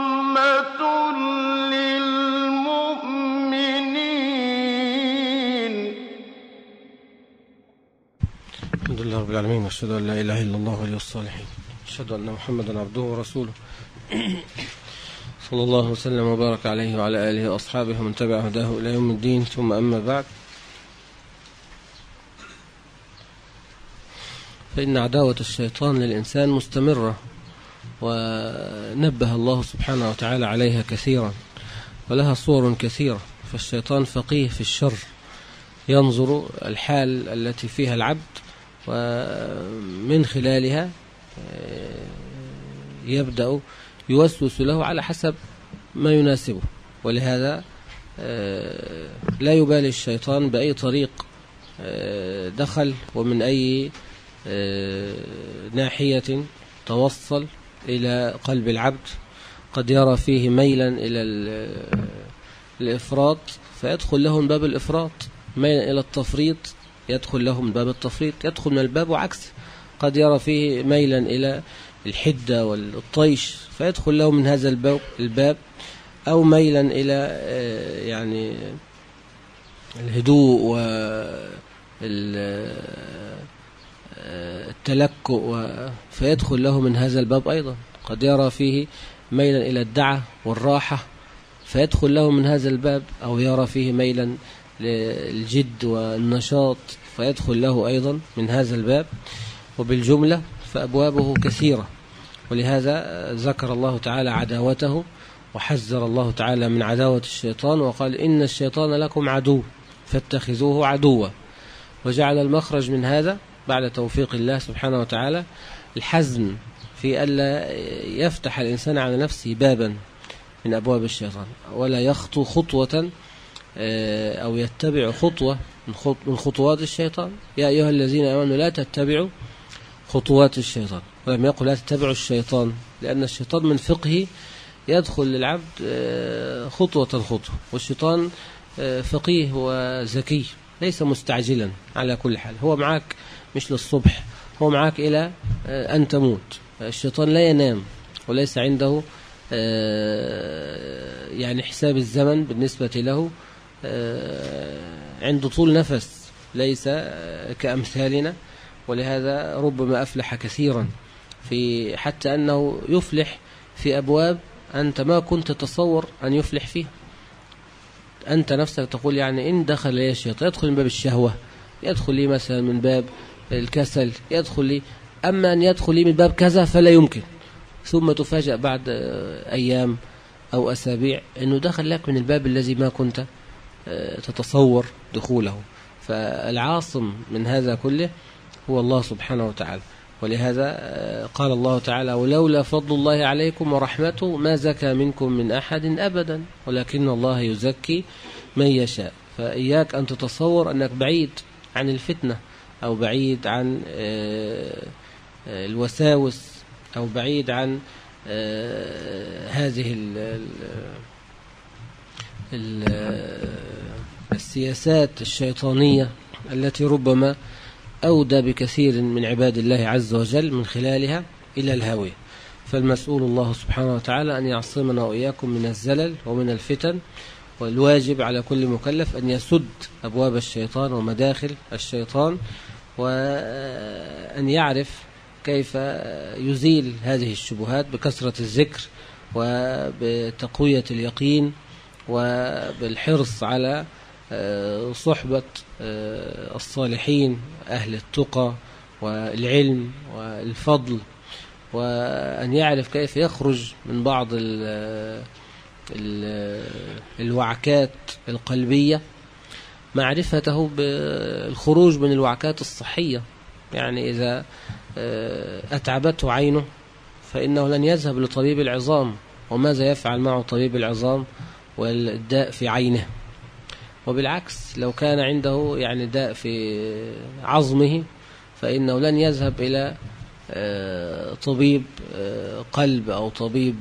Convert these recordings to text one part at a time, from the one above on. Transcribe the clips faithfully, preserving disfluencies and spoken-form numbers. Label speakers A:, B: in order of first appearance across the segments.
A: للمؤمنين.
B: الحمد لله رب العالمين، واشهد ان لا اله الا الله ولي الصالحين، اشهد ان محمدا عبده ورسوله صلى الله وسلم وبارك عليه وعلى اله واصحابه ومن تبع هداه الى يوم الدين. ثم اما بعد، فإن عداوة الشيطان للإنسان مستمرة، ونبه الله سبحانه وتعالى عليها كثيرا، ولها صور كثيرة. فالشيطان فقيه في الشر، ينظر الحال التي فيها العبد، ومن خلالها يبدأ يوسوس له على حسب ما يناسبه. ولهذا لا يبالي الشيطان بأي طريق دخل ومن أي ناحية توصل إلى قلب العبد. قد يرى فيه ميلا إلى الإفراط فيدخل له من باب الإفراط، ميلا إلى التفريط يدخل له من باب التفريط، يدخل من الباب وعكسه. قد يرى فيه ميلا إلى الحدة والطيش فيدخل له من هذا الباب، أو ميلا إلى يعني الهدوء والتلكؤ فيدخل له من هذا الباب أيضا. قد يرى فيه ميلا إلى الدعة والراحة فيدخل له من هذا الباب، أو يرى فيه ميلا للجد والنشاط فيدخل له أيضا من هذا الباب. وبالجملة فأبوابه كثيرة، ولهذا ذكر الله تعالى عداوته، وحذر الله تعالى من عداوة الشيطان، وقال إن الشيطان لكم عدو فاتخذوه عدوا. وجعل المخرج من هذا بعد توفيق الله سبحانه وتعالى الحزم في ألا يفتح الإنسان على نفسه بابا من أبواب الشيطان، ولا يخطو خطوة أو يتبع خطوة من خطوات الشيطان. يا أيها الذين آمنوا لا تتبعوا خطوات الشيطان، ولم يقل لا تتبعوا الشيطان، لأن الشيطان من فقهه يدخل للعبد خطوة خطوة، والشيطان فقيه وذكي ليس مستعجلا على كل حال. هو معك مش للصبح، هو معك إلى أن تموت. الشيطان لا ينام، وليس عنده يعني حساب الزمن بالنسبة له، عنده طول نفس ليس كأمثالنا. ولهذا ربما أفلح كثيرا في، حتى أنه يفلح في أبواب أنت ما كنت تتصور أن يفلح فيها. أنت نفسك تقول يعني إن دخل لي الشيطان يدخل من باب الشهوة، يدخل لي مثلا من باب الكسل، يدخل لي، أما أن يدخل لي من باب كذا فلا يمكن. ثم تفاجأ بعد أيام أو أسابيع أنه دخل لك من الباب الذي ما كنت تتصور دخوله. فالعاصم من هذا كله هو الله سبحانه وتعالى. ولهذا قال الله تعالى ولولا فضل الله عليكم ورحمته ما زكى منكم من أحد أبدا ولكن الله يزكي من يشاء. فإياك أن تتصور أنك بعيد عن الفتنة، أو بعيد عن الوساوس، أو بعيد عن هذه السياسات الشيطانية التي ربما أودى بكثير من عباد الله عز وجل من خلالها إلى الهاوية. فالمسؤول الله سبحانه وتعالى أن يعصمنا وإياكم من الزلل ومن الفتن، والواجب على كل مكلف أن يسد أبواب الشيطان ومداخل الشيطان، وأن يعرف كيف يزيل هذه الشبهات بكثرة الذكر وبتقوية اليقين وبالحرص على صحبة الصالحين أهل التقى والعلم والفضل، وأن يعرف كيف يخرج من بعض الوعكات القلبية، معرفته بالخروج من الوعكات الصحية. يعني إذا أتعبته عينه فإنه لن يذهب لطبيب العظام، وماذا يفعل معه طبيب العظام والداء في عينه؟ وبالعكس لو كان عنده يعني داء في عظمه فإنه لن يذهب إلى طبيب قلب أو طبيب،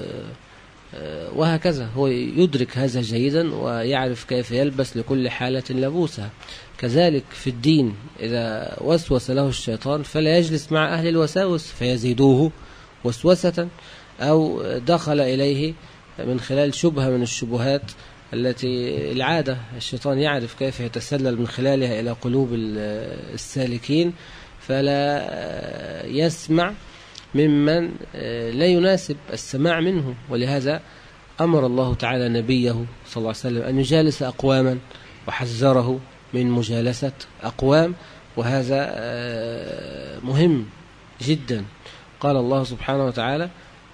B: وهكذا. هو يدرك هذا جيدا ويعرف كيف يلبس لكل حالة لبوسها. كذلك في الدين إذا وسوس له الشيطان فلا يجلس مع أهل الوساوس فيزيدوه وسوسة، أو دخل إليه من خلال شبهة من الشبهات التي العادة الشيطان يعرف كيف يتسلل من خلالها إلى قلوب السالكين، فلا يسمع ممن لا يناسب السماع منه. ولهذا أمر الله تعالى نبيه صلى الله عليه وسلم أن يجالس أقواما، وحذره من مجالسة أقوام، وهذا مهم جدا. قال الله سبحانه وتعالى: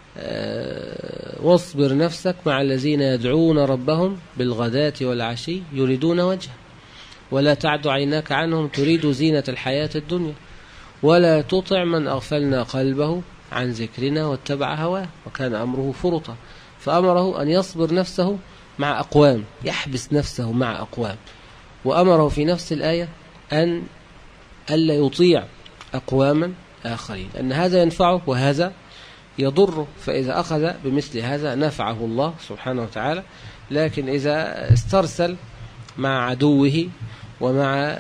B: واصبر نفسك مع الذين يدعون ربهم بالغداة والعشي يريدون وجهه ولا تعد عيناك عنهم تريد زينة الحياة الدنيا ولا تطع من أغفلنا قلبه عن ذكرنا واتبع هواه وكان أمره فرطا. فأمره أن يصبر نفسه مع أقوام، يحبس نفسه مع أقوام، وأمره في نفس الآية أن ألا يطيع أقواما آخرين، أن هذا ينفعه وهذا يضره، فإذا أخذ بمثل هذا نفعه الله سبحانه وتعالى. لكن إذا استرسل مع عدوه ومع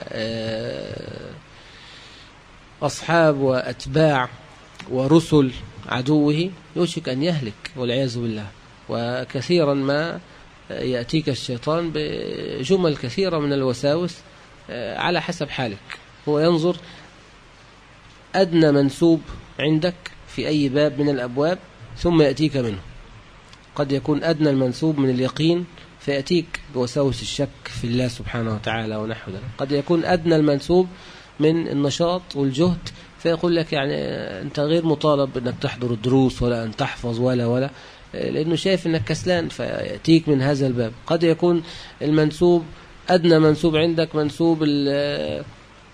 B: أصحاب وأتباع ورسل عدوه يوشك أن يهلك والعياذ بالله. وكثيرا ما يأتيك الشيطان بجمل كثيرة من الوساوس على حسب حالك، هو ينظر أدنى منسوب عندك في أي باب من الأبواب ثم يأتيك منه. قد يكون أدنى المنسوب من اليقين فيأتيك بوساوس الشك في الله سبحانه وتعالى ونحو ذلك. قد يكون أدنى المنسوب من النشاط والجهد فيقول لك يعني أنت غير مطالب أنك تحضر الدروس ولا أن تحفظ ولا ولا لأنه شايف أنك كسلان فيأتيك من هذا الباب. قد يكون المنسوب أدنى منسوب عندك منسوب ال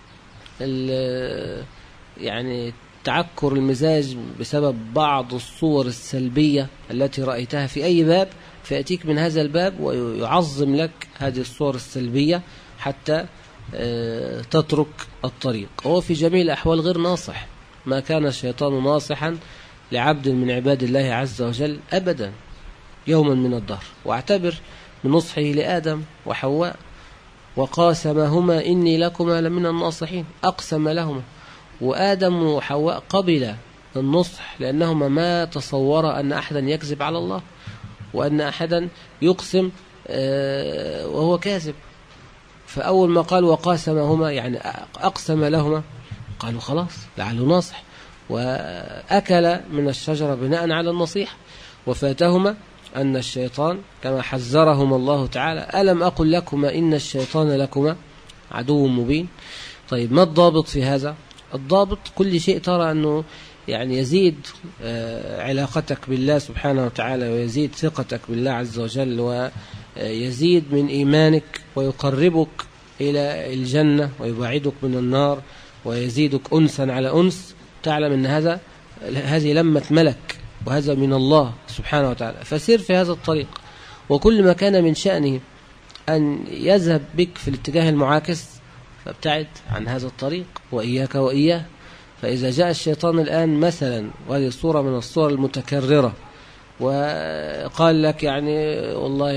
B: ال يعني تعكر المزاج بسبب بعض الصور السلبية التي رأيتها في أي باب، فيأتيك من هذا الباب ويعظم لك هذه الصور السلبية حتى تترك الطريق. هو في جميع الأحوال غير ناصح، ما كان الشيطان ناصحا لعبد من عباد الله عز وجل أبدا يوما من الدهر. واعتبر من نصحه لآدم وحواء: وقاسمهما إني لكما لمن الناصحين. أقسم لهما، وآدم وحواء قبل النصح لأنهما ما تصور أن أحدا يكذب على الله وأن أحدا يقسم وهو كاذب. فأول ما قال وقاسمهما يعني أقسم لهما قالوا خلاص لعله ناصح، وأكل من الشجرة بناء على النصيحة. وفاتهما أن الشيطان كما حذرهما الله تعالى: ألم أقل لكما إن الشيطان لكما عدو مبين. طيب ما الضابط في هذا؟ الضابط كل شيء ترى أنه يعني يزيد علاقتك بالله سبحانه وتعالى ويزيد ثقتك بالله عز وجل ويزيد من إيمانك ويقربك إلى الجنة ويبعدك من النار ويزيدك أنسا على أنس، تعلم أن هذا هذه لمة ملك وهذا من الله سبحانه وتعالى. فسير في هذا الطريق، وكل ما كان من شأنه أن يذهب بك في الاتجاه المعاكس فابتعد عن هذا الطريق وإياك وإياه. فإذا جاء الشيطان الآن مثلا، وهذه الصورة من الصور المتكررة، وقال لك يعني والله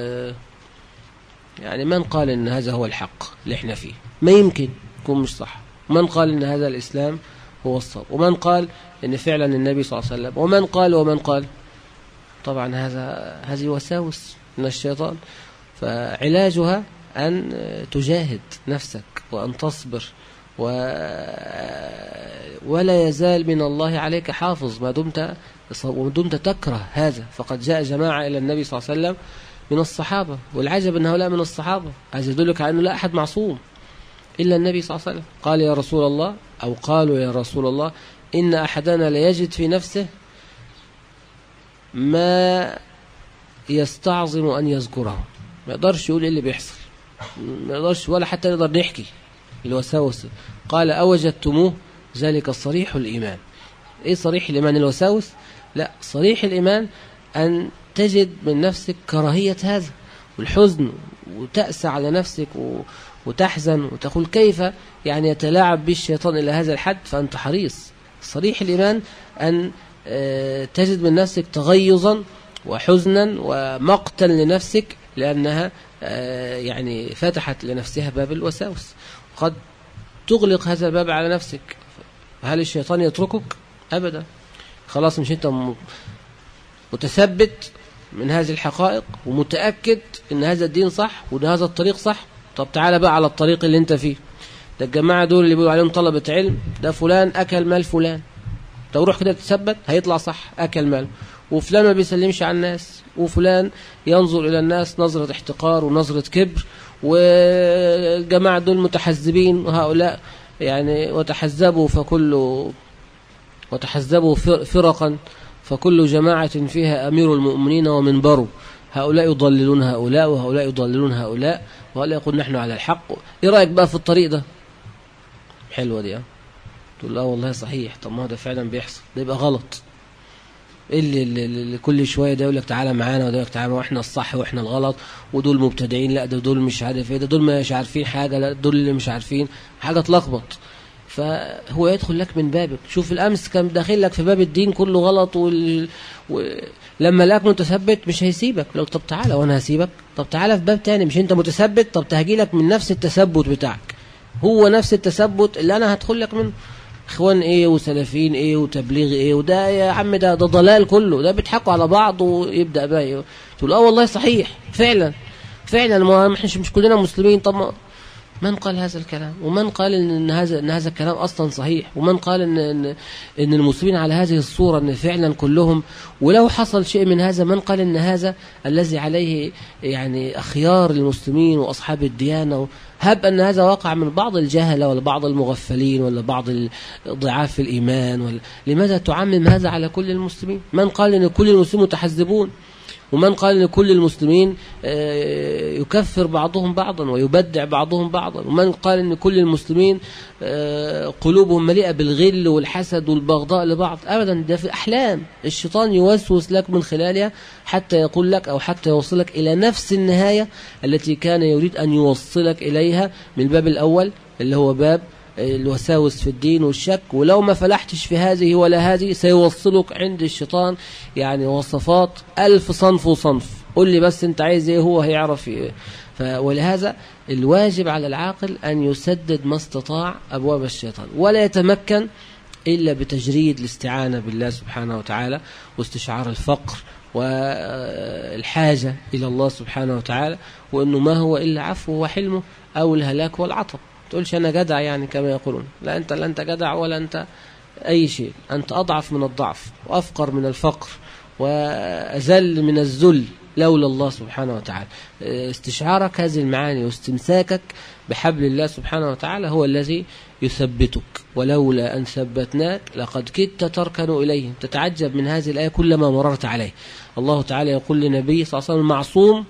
B: يعني من قال إن هذا هو الحق اللي احنا فيه، ما يمكن يكون مش صح، ومن قال إن هذا الإسلام هو الصواب، ومن قال إن فعلا النبي صلى الله عليه وسلم، ومن قال ومن قال. طبعا هذا هذه وساوس من الشيطان، فعلاجها أن تجاهد نفسك وأن تصبر و... ولا يزال من الله عليك حافظ ما دمت وما دمت تكره هذا. فقد جاء جماعة إلى النبي صلى الله عليه وسلم من الصحابة، والعجب أن هؤلاء من الصحابة، هذا يدلك على أنه لا أحد معصوم إلا النبي صلى الله عليه وسلم. قال يا رسول الله، أو قالوا يا رسول الله: إن أحدنا ليجد في نفسه ما يستعظم أن يذكره. ما يقدرش يقول إيه اللي بيحصل، ما يقدرش ولا حتى نقدر نحكي الوساوس. قال أوجدتموه؟ ذلك صريح الإيمان. إيه صريح الإيمان؟ الوساوس؟ لا، صريح الإيمان أن تجد من نفسك كراهية هذا والحزن وتأسى على نفسك وتحزن وتقول كيف يعني يتلاعب بالشيطان إلى هذا الحد، فأنت حريص. صريح الإيمان أن تجد من نفسك تغيظا وحزنا ومقتا لنفسك لأنها يعني فتحت لنفسها باب الوساوس. قد تغلق هذا الباب على نفسك. هل الشيطان يتركك؟ أبدا. خلاص مش أنت متثبت من هذه الحقائق ومتأكد ان هذا الدين صح وان هذا الطريق صح، طب تعالى بقى على الطريق اللي انت فيه. ده الجماعة دول اللي بيقولوا عليهم طلبة علم، ده فلان أكل مال فلان، لو روح كده تثبت هيطلع صح أكل مال، وفلان ما بيسلمش على الناس، وفلان ينظر إلى الناس نظرة احتقار ونظرة كبر، والجماعة دول متحزبين، وهؤلاء يعني وتحزبوا فكل وتحزبوا فرقا فكل جماعة فيها أمير المؤمنين ومنبره، هؤلاء يضللون هؤلاء وهؤلاء يضللون هؤلاء وهؤلاء يقول نحن على الحق. ايه رأيك بقى في الطريق ده؟ حلوة دي. تقول لا والله صحيح، طب ما ده فعلا بيحصل، ده يبقى غلط. اللي, اللي, اللي كل شوية ده يقول لك تعالى معانا وده يقول لك تعالى واحنا الصح واحنا الغلط، ودول مبتدعين، لا ده دول مش عارف ايه، ده دول مش عارفين حاجة، لا دول اللي مش عارفين حاجة، تلخبط. فهو يدخل لك من بابك. شوف الأمس كان داخل لك في باب الدين كله غلط، وال... ولما لاك متثبت مش هيسيبك. لو طب تعالى وانا هسيبك، طب تعالى في باب تاني مش انت متثبت، طب تهجي لك من نفس التثبت بتاعك، هو نفس التثبت اللي انا هدخل لك منه. اخوان ايه وسلفين ايه وتبليغ ايه، وده يا عم ده ده ضلال كله، ده بيضحكوا على بعض ويبدا بقى تقول اه والله صحيح فعلا فعلا، ما احنا مش كلنا مسلمين. طب من قال هذا الكلام؟ ومن قال ان هذا ان هذا الكلام اصلا صحيح؟ ومن قال ان ان, إن المسلمين على هذه الصوره ان فعلا كلهم؟ ولو حصل شيء من هذا، من قال ان هذا الذي عليه يعني اخيار المسلمين واصحاب الديانه؟ هب ان هذا وقع من بعض الجهله ولا بعض المغفلين ولا بعض ضعاف الايمان، ولا لماذا تعمم هذا على كل المسلمين؟ من قال ان كل المسلمين متحزبون؟ ومن قال ان كل المسلمين يكفر بعضهم بعضا ويبدع بعضهم بعضا؟ ومن قال ان كل المسلمين قلوبهم مليئة بالغل والحسد والبغضاء لبعض؟ ابدا، ده في احلام الشيطان يوسوس لك من خلالها حتى يقول لك او حتى يوصلك الى نفس النهاية التي كان يريد ان يوصلك اليها من الباب الاول اللي هو باب الوساوس في الدين والشك. ولو ما فلحتش في هذه ولا هذه سيوصلك عند الشيطان يعني وصفات ألف صنف وصنف. قل لي بس انت عايز ايه، هو هيعرف ايه. ولهذا الواجب على العاقل أن يسدد ما استطاع أبواب الشيطان، ولا يتمكن إلا بتجريد الاستعانة بالله سبحانه وتعالى واستشعار الفقر والحاجة إلى الله سبحانه وتعالى، وأنه ما هو إلا عفو وحلمه أو الهلاك والعطب. تقولش أنا جدع يعني كما يقولون، لا أنت لا أنت جدع ولا أنت أي شيء، أنت أضعف من الضعف وأفقر من الفقر وأذل من الذل لولا الله سبحانه وتعالى. استشعارك هذه المعاني واستمساكك بحبل الله سبحانه وتعالى هو الذي يثبتك. ولولا أن ثبتناك لقد كدت تركن إليهم. تتعجب من هذه الآية كلما مررت عليه. الله تعالى يقول لنبي صلى الله عليه وسلم المعصوم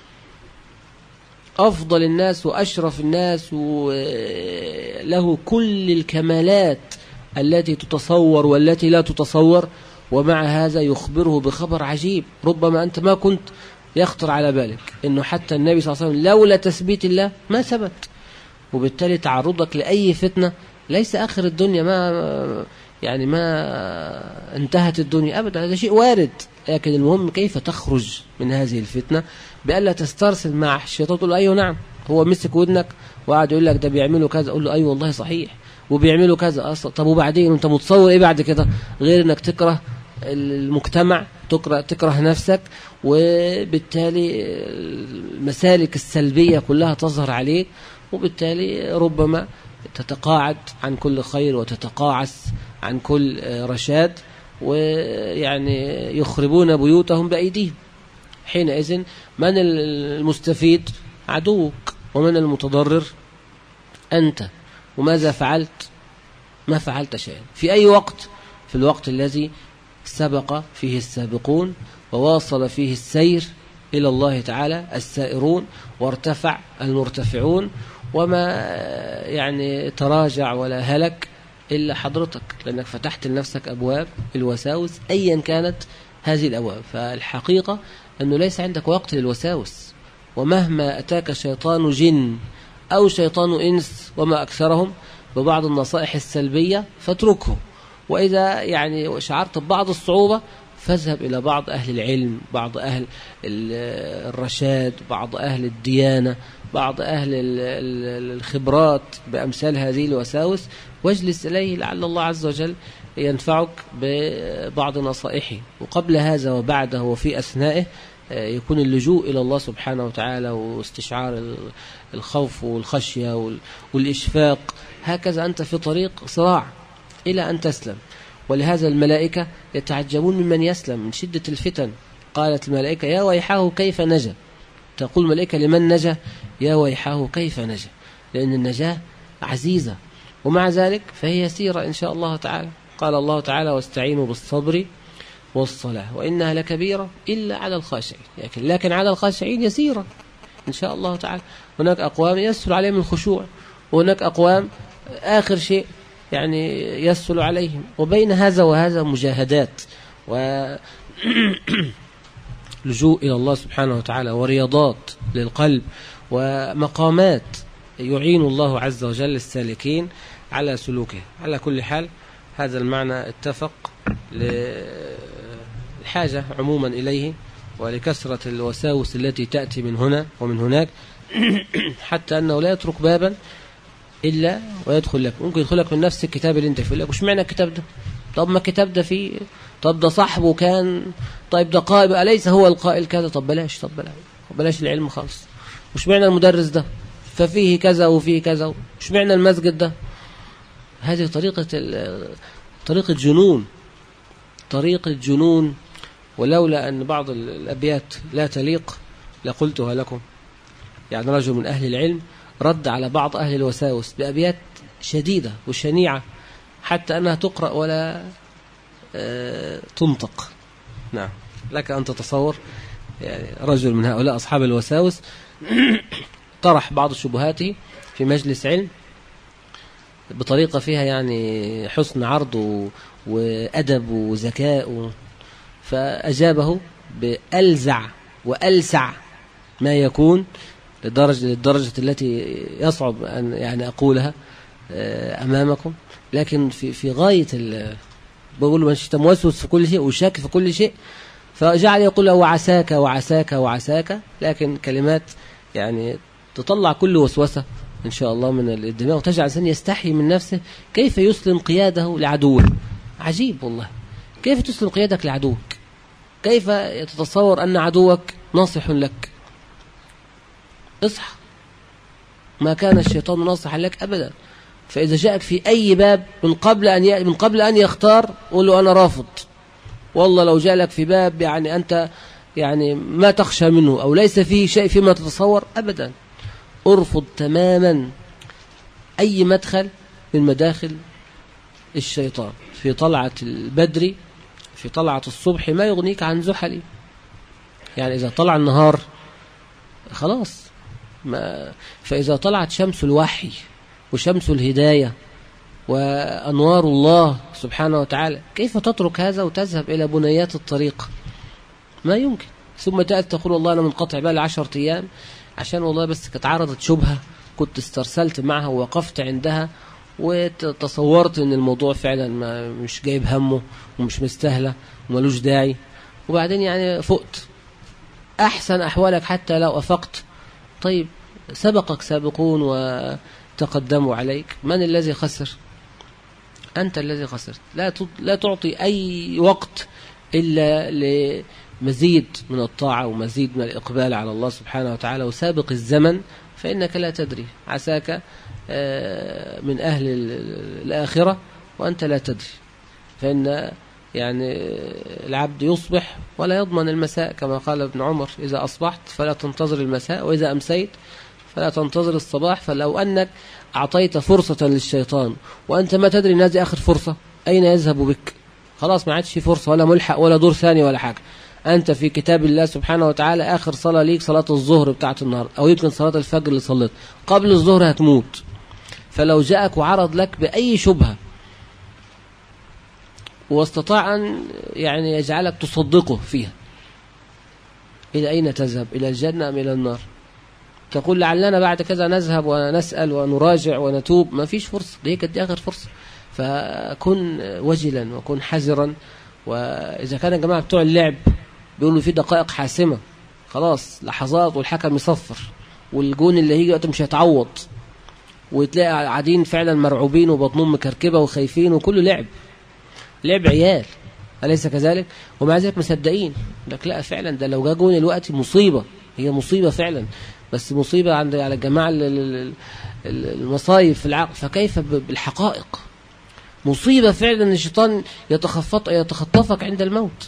B: أفضل الناس وأشرف الناس وله كل الكمالات التي تتصور والتي لا تتصور، ومع هذا يخبره بخبر عجيب ربما أنت ما كنت يخطر على بالك، إنه حتى النبي صلى الله عليه وسلم لولا تثبيت الله ما ثبت. وبالتالي تعرضك لأي فتنة ليس آخر الدنيا، ما يعني ما انتهت الدنيا أبدا، هذا شيء وارد. لكن المهم كيف تخرج من هذه الفتنة بألا تسترسل مع الشيطان. تقول أيوه نعم، هو مسك ودنك وقعد يقول لك ده بيعملوا كذا، أقول له أيوه والله صحيح وبيعملوا كذا أصلا. طب وبعدين أنت متصور إيه بعد كده غير أنك تكره المجتمع، تكره, تكره نفسك، وبالتالي المسالك السلبية كلها تظهر عليك، وبالتالي ربما تتقاعد عن كل خير وتتقاعس عن كل رشاد، ويعني يخربون بيوتهم بأيديهم. حينئذ من المستفيد؟ عدوك. ومن المتضرر؟ أنت. وماذا فعلت؟ ما فعلت شيئا. في أي وقت؟ في الوقت الذي سبق فيه السابقون وواصل فيه السير إلى الله تعالى السائرون، وارتفع المرتفعون، وما يعني تراجع ولا هلك إلا حضرتك، لأنك فتحت لنفسك أبواب الوساوس أيا كانت هذه الأبواب. فالحقيقة أنه ليس عندك وقت للوساوس، ومهما أتاك شيطان جن أو شيطان إنس وما أكثرهم ببعض النصائح السلبية فاتركه. وإذا يعني شعرت ببعض الصعوبة فاذهب إلى بعض أهل العلم، بعض أهل الرشاد، بعض أهل الديانة، بعض أهل الخبرات بأمثال هذه الوساوس، واجلس إليه لعل الله عز وجل ينفعك ببعض نصائحه، وقبل هذا وبعده وفي أثنائه يكون اللجوء إلى الله سبحانه وتعالى واستشعار الخوف والخشية والإشفاق. هكذا أنت في طريق صراع إلى أن تسلم. ولهذا الملائكة يتعجبون ممن يسلم من شدة الفتن. قالت الملائكة يا ويحه كيف نجا، تقول الملائكة لمن نجا يا ويحه كيف نجا، لأن النجاة عزيزة، ومع ذلك فهي يسيرة إن شاء الله تعالى. قال الله تعالى واستعينوا بالصبر والصلاة وإنها لكبيرة إلا على الخاشعين، لكن, لكن على الخاشعين يسيرة إن شاء الله تعالى. هناك أقوام يسهل عليهم الخشوع، وهناك أقوام آخر شيء يعني يسهل عليهم، وبين هذا وهذا مجاهدات ولجوء إلى الله سبحانه وتعالى ورياضات للقلب ومقامات يعين الله عز وجل السالكين على سلوكه. على كل حال هذا المعنى اتفق للحاجة عموما إليه ولكثرة الوساوس التي تأتي من هنا ومن هناك، حتى أنه لا يترك بابا إلا ويدخل لك. ممكن يدخل لك من نفس الكتاب اللي انت فيه، لك وش معنى الكتاب ده؟ طب ما الكتاب ده فيه، طب ده صاحبه كان، طيب ده قائل أليس هو القائل كذا، طب بلاش، طب بلاش بلاش العلم خالص. وش معنى المدرس ده ففيه كذا وفيه كذا، وش معنى المسجد ده؟ هذه طريقة طريقة جنون، طريقة جنون. ولولا أن بعض الأبيات لا تليق لقلتها لكم. يعني رجل من أهل العلم رد على بعض أهل الوساوس بأبيات شديدة وشنيعة حتى أنها تقرأ ولا آه تنطق. نعم، لك أن تتصور يعني رجل من هؤلاء أصحاب الوساوس طرح بعض شبهاته في مجلس علم بطريقة فيها يعني حسن عرض وأدب وذكاء، فأجابه بألزع وألسع ما يكون للدرجة, للدرجة التي يصعب أن يعني أقولها أمامكم، لكن في في غاية بقول له أنت موسوس في كل شيء وشاك في كل شيء، فجعل يقول له وعساك وعساك وعساك، لكن كلمات يعني تطلع كل وسوسة إن شاء الله من الدماغ، وتجعل الإنسان يستحي من نفسه كيف يسلم قياده لعدوه. عجيب والله، كيف تسلم قيادك لعدوك؟ كيف تتصور أن عدوك ناصح لك؟ اصحى، ما كان الشيطان ناصحا لك أبدا. فإذا جاءك في أي باب من قبل أن من قبل أن يختار قل له أنا رافض. والله لو جاء لك في باب يعني أنت يعني ما تخشى منه أو ليس فيه شيء فيما تتصور أبدا، ارفض تماما أي مدخل من مداخل الشيطان. في طلعة البدر في طلعة الصبح ما يغنيك عن زحلي، يعني إذا طلع النهار خلاص ما. فإذا طلعت شمس الوحي وشمس الهداية وأنوار الله سبحانه وتعالى، كيف تترك هذا وتذهب إلى بنيات الطريق؟ ما يمكن. ثم تأتي تقول والله أنا منقطع بقى لعشرة أيام عشان والله بس كانت عرضت شبهة كنت استرسلت معها ووقفت عندها وتصورت ان الموضوع فعلا ما مش جايب همه ومش مستاهله وملوش داعي، وبعدين يعني فقت. احسن احوالك حتى لو افقت، طيب سبقك سابقون وتقدموا عليك، من الذي خسر؟ انت الذي خسرت. لا لا تعطي اي وقت الا لمزيد من الطاعه ومزيد من الاقبال على الله سبحانه وتعالى، وسابق الزمن فانك لا تدري، عساك من أهل الآخرة وأنت لا تدري. فإن يعني العبد يصبح ولا يضمن المساء، كما قال ابن عمر إذا أصبحت فلا تنتظر المساء وإذا أمسيت فلا تنتظر الصباح. فلو أنك أعطيت فرصة للشيطان وأنت ما تدري هذه آخر فرصة، أين يذهب بك؟ خلاص ما عادش في فرصة ولا ملحق ولا دور ثاني ولا حاجة. أنت في كتاب الله سبحانه وتعالى آخر صلاة ليك صلاة الظهر بتاعت النهار، أو يمكن صلاة الفجر اللي صليت قبل الظهر هتموت. فلو جاءك وعرض لك بأي شبهة واستطاع أن يعني يجعلك تصدقه فيها، إلى أين تذهب؟ إلى الجنة أم إلى النار؟ تقول لعلنا بعد كذا نذهب ونسأل ونراجع ونتوب، ما فيش فرصة، دي كانت دي آخر فرصة. فكن وجلا وكن حذرا. وإذا كان الجماعة بتوع اللعب بيقولوا في دقائق حاسمة، خلاص لحظات والحكم يصفر والجون اللي هيجي وقت مش هيتعوض، وتلاقي قاعدين فعلا مرعوبين وبطنهم مكركبة وخايفين وكله لعب، لعب عيال، أليس كذلك؟ ومع ذلك مصدقين لك لا فعلا ده لو جا جون الوقت مصيبة، هي مصيبة فعلا، بس مصيبة عند على الجماعة المصايب في العقل، فكيف بالحقائق؟ مصيبة فعلا ان الشيطان يتخفط يتخطفك عند الموت.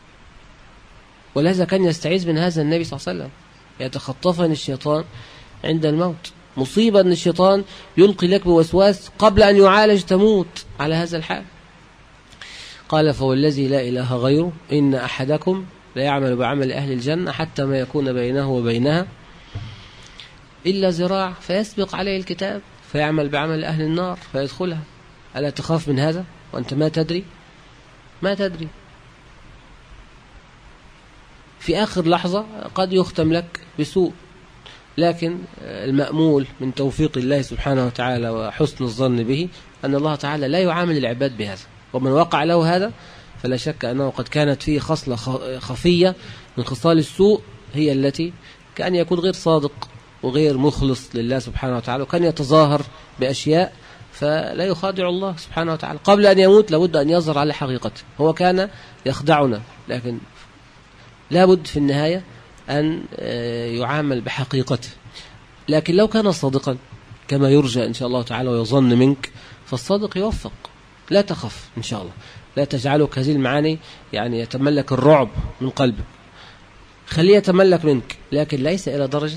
B: ولهذا كان يستعيذ من هذا النبي صلى الله عليه وسلم، يتخطفني الشيطان عند الموت. مصيبة ان الشيطان يلقي لك بوسواس قبل ان يعالج تموت على هذا الحال. قال فوالذي لا إله غيره إن أحدكم لا يعمل بعمل أهل الجنة حتى ما يكون بينه وبينها إلا ذراع فيسبق عليه الكتاب فيعمل بعمل أهل النار فيدخلها. ألا تخاف من هذا وأنت ما تدري؟ ما تدري. في آخر لحظة قد يختم لك بسوء، لكن المأمول من توفيق الله سبحانه وتعالى وحسن الظن به أن الله تعالى لا يعامل العباد بهذا، ومن وقع له هذا فلا شك أنه قد كانت فيه خصلة خفية من خصال السوء هي التي كان يكون غير صادق وغير مخلص لله سبحانه وتعالى، وكان يتظاهر بأشياء فلا يخادع الله سبحانه وتعالى. قبل أن يموت لابد أن يظهر على حقيقته. هو كان يخدعنا، لكن لابد في النهاية أن يعامل بحقيقته. لكن لو كان صادقا كما يرجى إن شاء الله تعالى ويظن منك، فالصادق يوفق. لا تخف إن شاء الله، لا تجعلك هذه المعاني يعني يتملك الرعب من قلبك، خليه يتملك منك، لكن ليس إلى درجة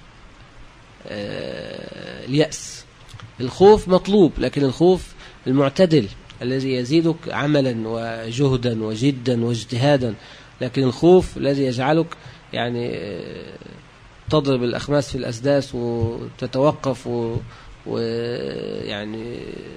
B: اليأس. الخوف مطلوب، لكن الخوف المعتدل الذي يزيدك عملا وجهدا وجدا واجتهادا، لكن الخوف الذي يجعلك يعني تضرب الأخماس في الأسداس وتتوقف ويعني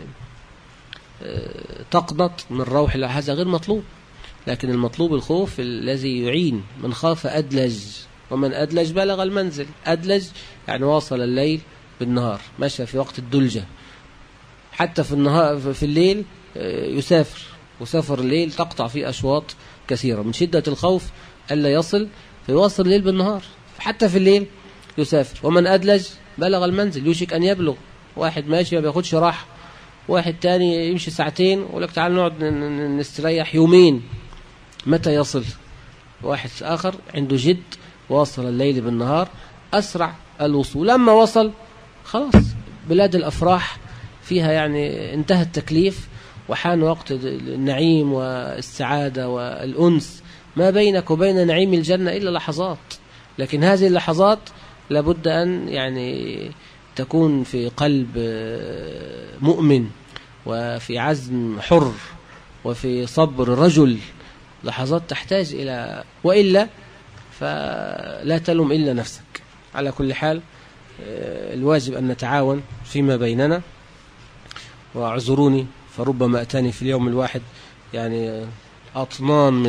B: تقنط من روح الله، هذا غير مطلوب. لكن المطلوب الخوف الذي يعين. من خاف أدلج ومن أدلج بلغ المنزل. أدلج يعني واصل الليل بالنهار، مشى في وقت الدلجة. حتى في النهار في الليل يسافر، وسافر الليل تقطع فيه أشواط كثيرة من شدة الخوف ألا يصل، فيواصل الليل بالنهار. حتى في الليل يسافر. ومن أدلج بلغ المنزل، يوشك أن يبلغ. واحد ماشي ما بياخدش راحة، واحد تاني يمشي ساعتين ويقول لك تعال نقعد نستريح يومين، متى يصل؟ واحد آخر عنده جد واصل الليل بالنهار، أسرع الوصول. لما وصل خلاص بلاد الأفراح فيها يعني انتهى التكليف، وحان وقت النعيم والسعادة والأنس. ما بينك وبين نعيم الجنة إلا لحظات، لكن هذه اللحظات لابد أن يعني تكون في قلب مؤمن وفي عزم حر وفي صبر رجل. لحظات تحتاج إلى، وإلا فلا تلوم إلا نفسك. على كل حال الواجب أن نتعاون فيما بيننا. واعذروني فربما أتاني في اليوم الواحد يعني أطنان من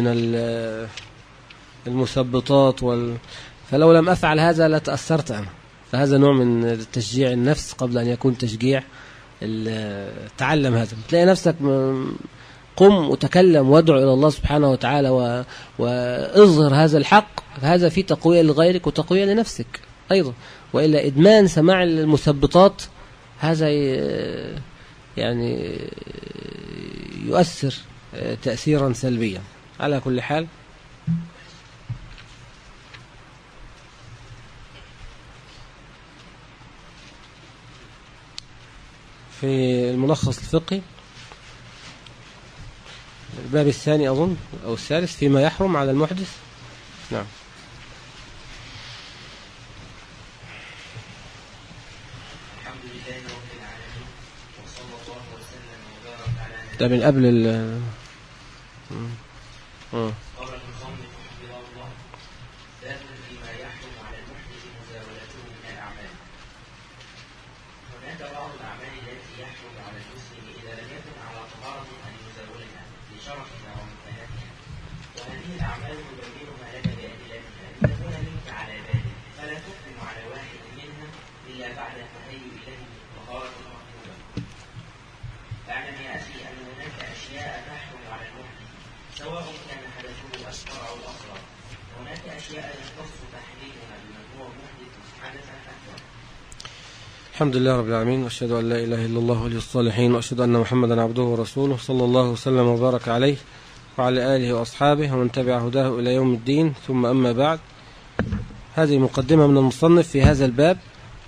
B: المثبطات وال... فلو لم أفعل هذا لتأثرت أنا. فهذا نوع من تشجيع النفس قبل أن يكون تشجيع. تعلم هذا، تلاقي نفسك قم وتكلم وادعو إلى الله سبحانه وتعالى و... واظهر هذا الحق. فهذا فيه تقوية لغيرك وتقوية لنفسك أيضا. وإلا إدمان سماع المثبطات هذا يعني يؤثر تأثيرا سلبيا. على كل حال في الملخص الفقهي الباب الثاني أظن أو الثالث فيما يحرم على المحدث. نعم.
A: الحمد لله رب العالمين وصلى الله وسلم وبارك على نبينا.
B: ده من قبل ال اه
A: قال المصنف رحمه الله باب فيما يحرم على المحدث مزاولته من الأعمال. هناك بعض الأعمال التي يحرم على المسلم إذا لم يكن على طهارة أن يزاولها لشرفها ومكانتها، وهذه الأعمال نبينها لك بأدلتها لتكون منك على باله، فلا تحرم على واحد منها إلا بعد التهيؤ إليه طهارة مقبولة. اعلم يا أخي أن هناك أشياء تحرم على المحدث سواء كان حدثه أكبر أو أصغر. هناك أشياء يختص تحريمها بمن هو محدث حدثا أكبر.
B: الحمد لله رب العالمين، وأشهد أن لا إله إلا الله ولي الصالحين، وأشهد أن محمدا عبده ورسوله صلى الله وسلم وبارك عليه وعلى آله وأصحابه ومن تبع هداه إلى يوم الدين. ثم أما بعد، هذه مقدمة من المصنف في هذا الباب.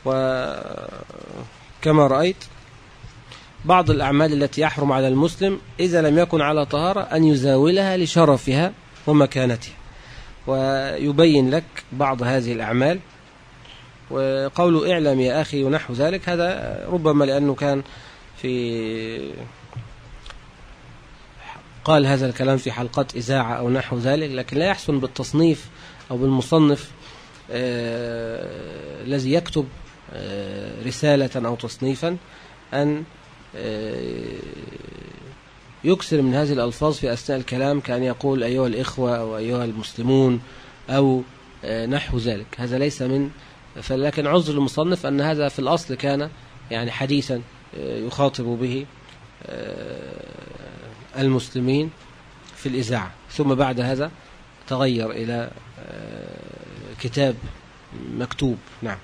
B: وكما رأيت بعض الأعمال التي يحرم على المسلم إذا لم يكن على طهارة أن يزاولها لشرفها ومكانتها، ويبين لك بعض هذه الأعمال. وقوله اعلم يا أخي ونحو ذلك، هذا ربما لأنه كان في قال هذا الكلام في حلقات إذاعة أو نحو ذلك، لكن لا يحسن بالتصنيف أو بالمصنف آه الذي يكتب آه رسالة أو تصنيفا أن آه يكثر من هذه الألفاظ في أثناء الكلام، كأن يقول أيها الإخوة أو أيها المسلمون أو آه نحو ذلك. هذا ليس من فلكن عذر المصنف أن هذا في الأصل كان يعني حديثا يخاطب به المسلمين في الإذاعة، ثم بعد هذا تغير إلى كتاب مكتوب. نعم.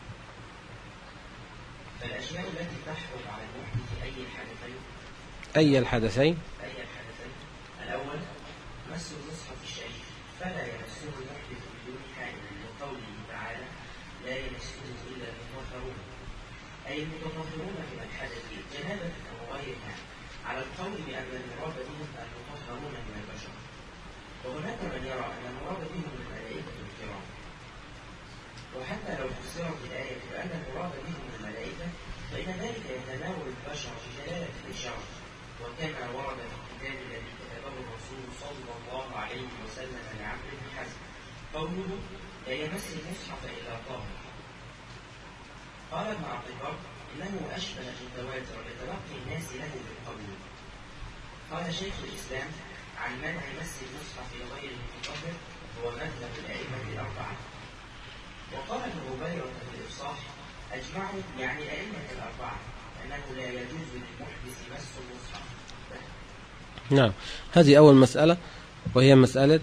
A: فالأشياء التي تحكم على المحدث أي الحدثين
B: أي الحدثين
A: أي الحدثين الأول مس المصحف الشريف، فلا يمسه المحدث بدون حائل، لقوله تعالى لا يمسه إلا المطهرون، أي المتطهرون من الحدث جنابة أو غيرها، على القول بأن المراد بهم المطهرون من البشر. وهناك من يرى أن المراد بهم الملائكة الكرام، وحتى لو فسرت الآية بأن المراد بهم الملائكة فإن ذلك يتناول البشر في جلالة الإشارة، وكما ورد في الكتاب الذي كتبه الرسول صلى الله عليه وسلم لعمرو بن حزم قوله لا يمس المصحف إلا طاهر. قال ابن عبد البر إنه أشبه في التواتر لتلقي الناس له بالقبول. قال شيخ الإسلام عن منع مس المصحف لغير المطهر هو مذهب الأئمة الأربعة. وقال ابن هبيرة في الإفصاح أجمعوا يعني أئمة الأربعة أنه لا يجوز للمحدث مس المصحف.
B: نعم، هذه أول مسألة، وهي مسألة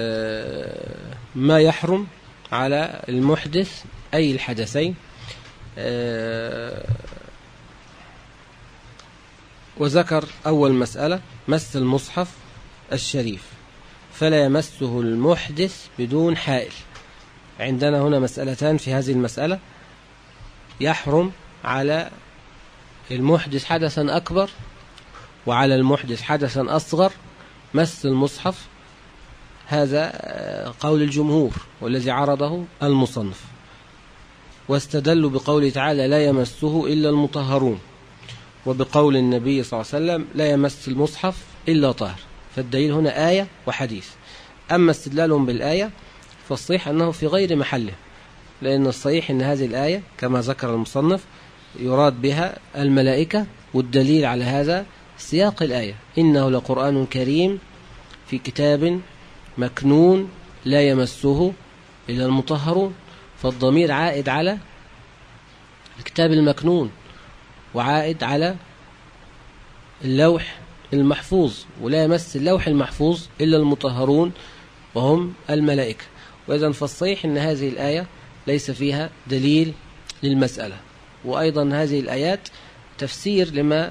B: ما يحرم على المحدث أي الحدثين. وذكر أول مسألة مس المصحف الشريف، فلا يمسه المحدث بدون حائل. عندنا هنا مسألتان في هذه المسألة. يحرم على المحدث حدثا أكبر وعلى المحدث حدثا أصغر مس المصحف، هذا قول الجمهور والذي عرضه المصنف، واستدلوا بقوله تعالى لا يمسه إلا المطهرون، وبقول النبي صلى الله عليه وسلم لا يمس المصحف إلا طاهر. فالدليل هنا آية وحديث. أما استدلالهم بالآية فالصحيح أنه في غير محله، لأن الصحيح أن هذه الآية كما ذكر المصنف يراد بها الملائكة، والدليل على هذا سياق الآية إنه لقرآن كريم في كتاب مكنون لا يمسه إلا المطهرون. فالضمير عائد على الكتاب المكنون وعائد على اللوح المحفوظ، ولا يمس اللوح المحفوظ إلا المطهرون وهم الملائكة. وإذن فالصحيح أن هذه الآية ليس فيها دليل للمسألة. وأيضا هذه الآيات تفسير لما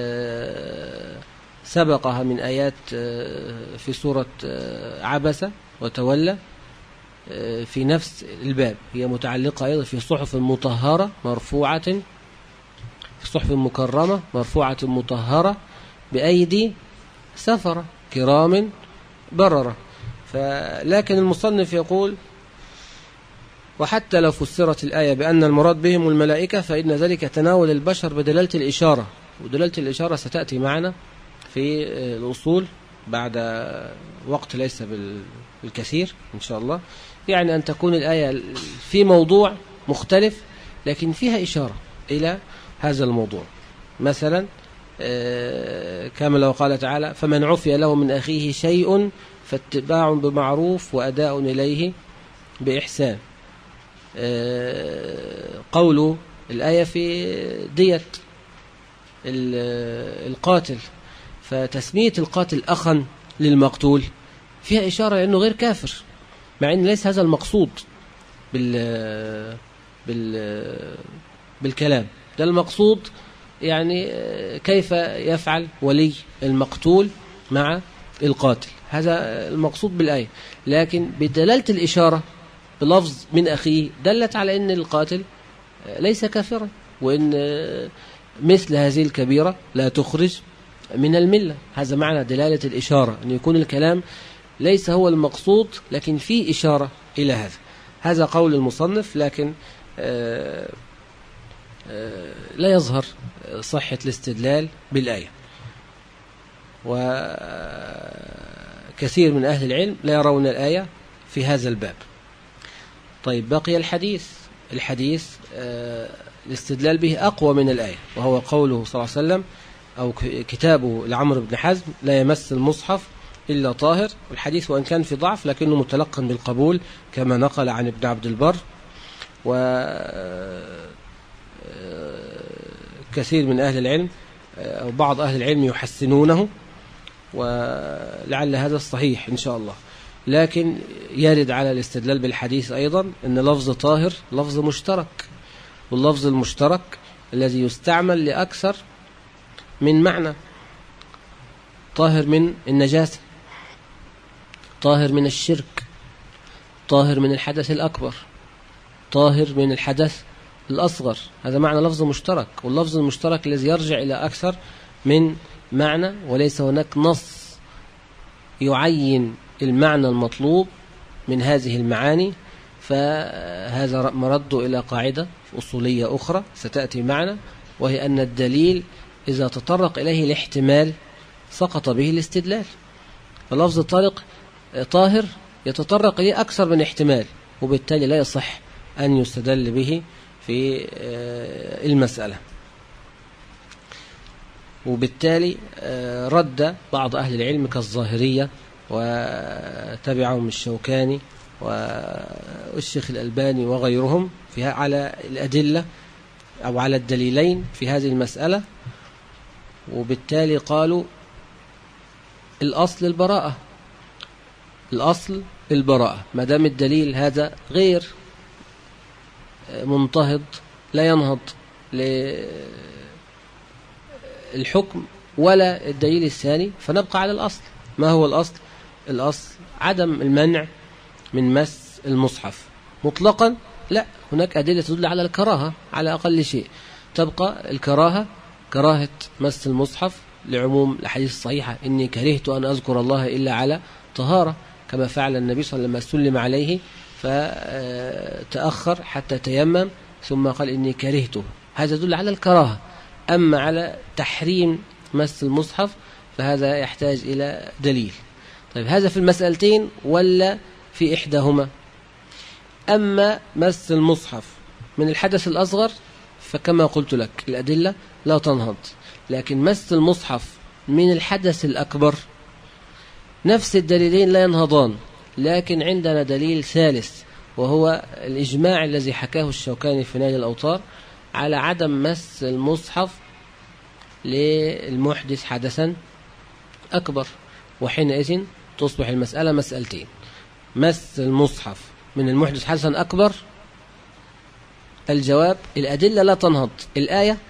B: سبقها من آيات في سورة عبسة وتولى في نفس الباب، هي متعلقة أيضا في صحف مطهرة مرفوعة، في صحف مكرمة مرفوعة مطهرة بأيدي سفرة كرام بررة. فلكن المصنف يقول وحتى لو فسرت الآية بأن المراد بهم الملائكة فإن ذلك تناول البشر بدلالة الإشارة، ودلالة الإشارة ستأتي معنا في الأصول بعد وقت ليس بالكثير إن شاء الله. يعني أن تكون الآية في موضوع مختلف لكن فيها إشارة إلى هذا الموضوع. مثلا كما لو قال تعالى فمن عفي له من أخيه شيء فاتباع بمعروف وأداء إليه بإحسان. قوله الآية في دية القاتل، فتسمية القاتل أخا للمقتول فيها إشارة لأنه غير كافر، مع أن ليس هذا المقصود بال بال بالكلام. ده المقصود. يعني كيف يفعل ولي المقتول مع القاتل، هذا المقصود بالآية. لكن بدلالة الإشارة بلفظ من أخيه دلت على أن القاتل ليس كافرا، وأن مثل هذه الكبيرة لا تخرج من الملة. هذا معنى دلالة الإشارة، أن يكون الكلام ليس هو المقصود لكن فيه إشارة إلى هذا. هذا قول المصنف، لكن آآ آآ لا يظهر صحة الاستدلال بالآية، وكثير من أهل العلم لا يرون الآية في هذا الباب. طيب، بقي الحديث. الحديث الاستدلال به أقوى من الآية، وهو قوله صلى الله عليه وسلم أو كتابه لعمرو بن حزم: لا يمس المصحف إلا طاهر. والحديث وإن كان في ضعف لكنه متلقن بالقبول كما نقل عن ابن عبد البر، وكثير من أهل العلم أو بعض أهل العلم يحسنونه، ولعل هذا الصحيح إن شاء الله. لكن يرد على الاستدلال بالحديث أيضا أن لفظ طاهر لفظ مشترك، واللفظ المشترك الذي يستعمل لأكثر من معنى: طاهر من النجاسة، طاهر من الشرك، طاهر من الحدث الأكبر، طاهر من الحدث الأصغر. هذا معنى لفظ مشترك، واللفظ المشترك الذي يرجع إلى أكثر من معنى، وليس هناك نص يعين المعنى المطلوب من هذه المعاني. فهذا مرد إلى قاعدة أصولية أخرى ستأتي معنا، وهي أن الدليل إذا تطرق إليه الاحتمال سقط به الاستدلال. فلفظ طارق طاهر يتطرق إليه أكثر من احتمال، وبالتالي لا يصح أن يستدل به في المسألة. وبالتالي رد بعض أهل العلم كالظاهرية وتبعهم الشوكاني والشيخ الألباني وغيرهم فيها على الأدلة أو على الدليلين في هذه المسألة، وبالتالي قالوا الأصل البراءة، الأصل البراءة ما دام الدليل هذا غير منتهض لا ينهض للحكم ولا الدليل الثاني، فنبقى على الأصل. ما هو الأصل؟ الأصل عدم المنع من مس المصحف مطلقا، لا، هناك أدلة تدل على الكراهة على أقل شيء. تبقى الكراهة كراهة مس المصحف لعموم الأحاديث الصحيحة: إني كرهت أن أذكر الله إلا على طهارة، كما فعل النبي صلى الله عليه وسلم لما سلم عليه فتأخر حتى تيمم ثم قال إني كرهته. هذا يدل على الكراهة. أما على تحريم مس المصحف فهذا يحتاج إلى دليل. طيب، هذا في المسألتين ولا في إحداهما؟ أما مس المصحف من الحدث الأصغر فكما قلت لك الأدلة لا تنهض، لكن مس المصحف من الحدث الأكبر نفس الدليلين لا ينهضان، لكن عندنا دليل ثالث وهو الإجماع الذي حكاه الشوكاني في نيل الأوطار على عدم مس المصحف للمحدث حدثا أكبر، وحينئذ تصبح المسألة مسألتين: مس المصحف من المحدث حدثا أكبر، الجواب الأدلة لا تنهض، الآية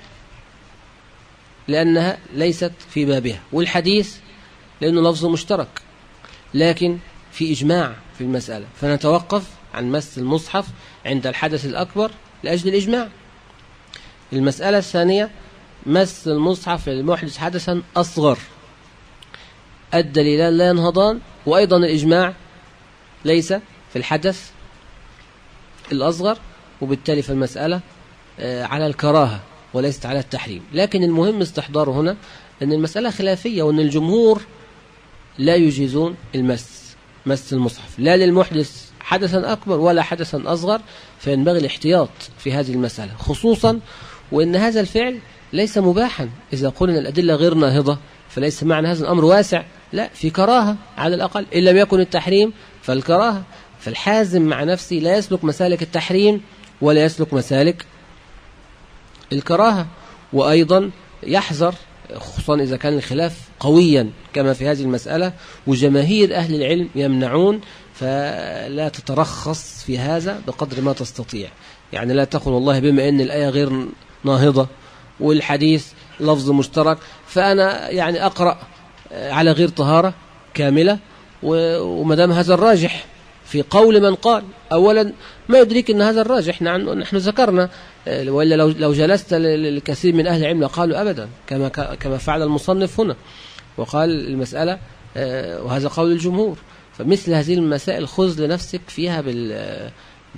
B: لأنها ليست في بابها، والحديث لأنه لفظ مشترك لكن في إجماع في المسألة، فنتوقف عن مس المصحف عند الحدث الأكبر لأجل الإجماع. المسألة الثانية: مس المصحف للمحدث حدثا أصغر، الدليلان لا ينهضان، وأيضا الإجماع ليس في الحدث الأصغر، وبالتالي في المسألة على الكراهة وليست على التحريم. لكن المهم استحضاره هنا أن المسألة خلافية، وأن الجمهور لا يجيزون المس مس المصحف لا للمحدث حدثا أكبر ولا حدثا أصغر، فينبغي الاحتياط في هذه المسألة، خصوصا وأن هذا الفعل ليس مباحا. إذا قلنا الأدلة غير ناهضة فليس معنى هذا الأمر واسع، لا، في كراهة على الأقل، إن لم يكن التحريم فالكراهة. فالحازم مع نفسه لا يسلك مسالك التحريم ولا يسلك مسالك الكراهة، وأيضا يحذر خصوصا إذا كان الخلاف قويا كما في هذه المسألة وجماهير أهل العلم يمنعون، فلا تترخص في هذا بقدر ما تستطيع. يعني لا تقول والله بما أن الآية غير ناهضة والحديث لفظ مشترك، فأنا يعني أقرأ على غير طهارة كاملة، ومدام هذا الراجح في قول من قال. أولا ما يدريك أن هذا الراجح، نحن ذكرنا، وإلا لو لو جلست للكثير من أهل العلم قالوا أبدا كما كما فعل المصنف هنا، وقال المسألة وهذا قول الجمهور. فمثل هذه المسائل خذ لنفسك فيها بال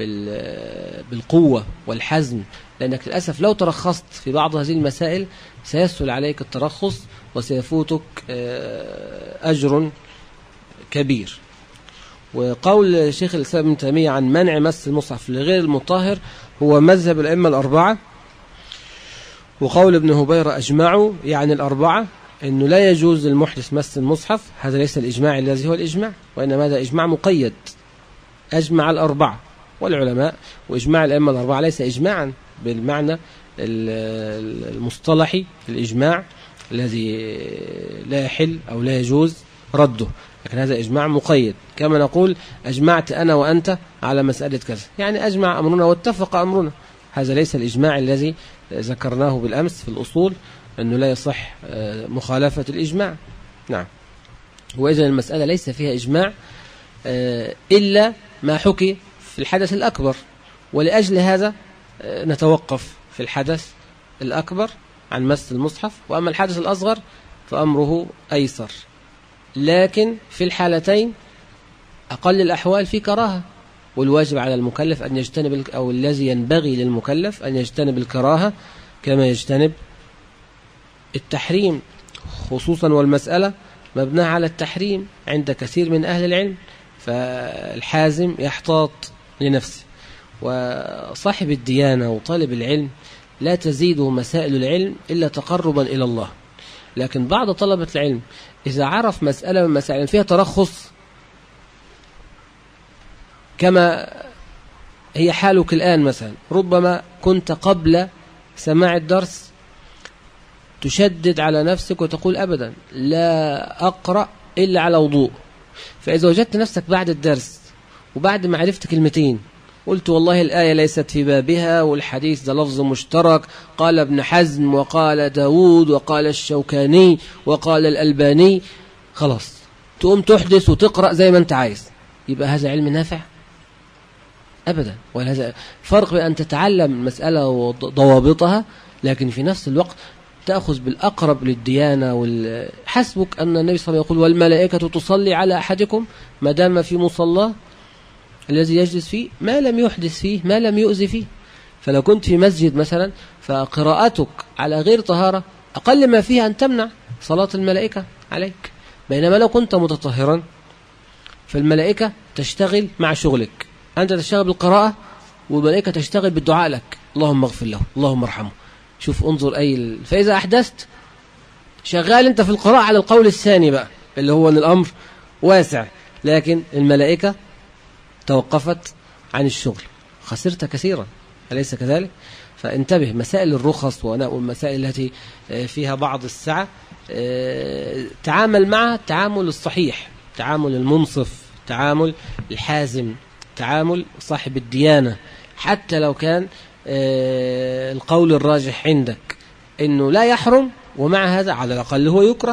B: بالقوة والحزم، لأنك للأسف لو ترخصت في بعض هذه المسائل سيسهل عليك الترخص وسيفوتك أجر كبير. وقول شيخ الإسلام ابن تيمية عن منع مس المصحف لغير المطهر هو مذهب الأئمة الأربعة، وقول ابن هبيرة أجمعوا يعني الأربعة أنه لا يجوز للمحدث مس المصحف. هذا ليس الإجماع الذي هو الإجماع، وإنما هذا إجماع مقيد، أجمع الأربعة والعلماء. وإجماع الأئمة الأربعة ليس إجماعا بالمعنى المصطلحي الإجماع الذي لا يحل أو لا يجوز رده، لكن هذا إجماع مقيد. كما نقول أجمعت أنا وأنت على مسألة كذا، يعني أجمع أمرنا واتفق أمرنا. هذا ليس الإجماع الذي ذكرناه بالأمس في الأصول أنه لا يصح مخالفة الإجماع. نعم. وإذن المسألة ليس فيها إجماع إلا ما حكي في الحدث الأكبر، ولأجل هذا نتوقف في الحدث الأكبر عن مس المصحف. وأما الحدث الأصغر فأمره أيسر، لكن في الحالتين أقل الأحوال في كراهة، والواجب على المكلف أن يجتنب، أو الذي ينبغي للمكلف أن يجتنب الكراهة كما يجتنب التحريم، خصوصا والمسألة مبناها على التحريم عند كثير من أهل العلم، فالحازم يحتاط لنفسه. وصاحب الديانة وطالب العلم لا تزيده مسائل العلم إلا تقربا إلى الله. لكن بعض طلبة العلم إذا عرف مسألة من مسائل فيها ترخص، كما هي حالك الآن مثلا، ربما كنت قبل سماع الدرس تشدد على نفسك وتقول أبدا لا أقرأ إلا على وضوء، فإذا وجدت نفسك بعد الدرس وبعد ما عرفت كلمتين قلت والله الآية ليست في بابها، والحديث ده لفظ مشترك، قال ابن حزم وقال داود وقال الشوكاني وقال الألباني، خلاص تقوم تحدث وتقرأ زي ما انت عايز، يبقى هذا علم نافع؟ أبدا. وهذا فرق بين أن تتعلم المسألة وضوابطها، لكن في نفس الوقت تأخذ بالأقرب للديانة. حسبك أن النبي صلى الله عليه وسلم يقول والملائكة تصلي على أحدكم ما دام في مصلاه الذي يجلس فيه ما لم يحدث فيه ما لم يؤذي فيه. فلو كنت في مسجد مثلا فقراءتك على غير طهارة أقل ما فيها أن تمنع صلاة الملائكة عليك، بينما لو كنت متطهرا فالملائكة تشتغل مع شغلك، أنت تشتغل بالقراءة والملائكة تشتغل بالدعاء لك، اللهم اغفر له اللهم ارحمه. شوف انظر أي ال... فإذا أحدثت شغال أنت في القراءة على القول الثاني بقى اللي هو أن الأمر واسع، لكن الملائكة توقفت عن الشغل، خسرت كثيرا، أليس كذلك؟ فانتبه، مسائل الرخص والمسائل التي فيها بعض السعة تعامل معها التعامل الصحيح، تعامل المنصف، تعامل الحازم، تعامل صاحب الديانة، حتى لو كان القول الراجح عندك إنه لا يحرم، ومع هذا على الأقل هو يكره.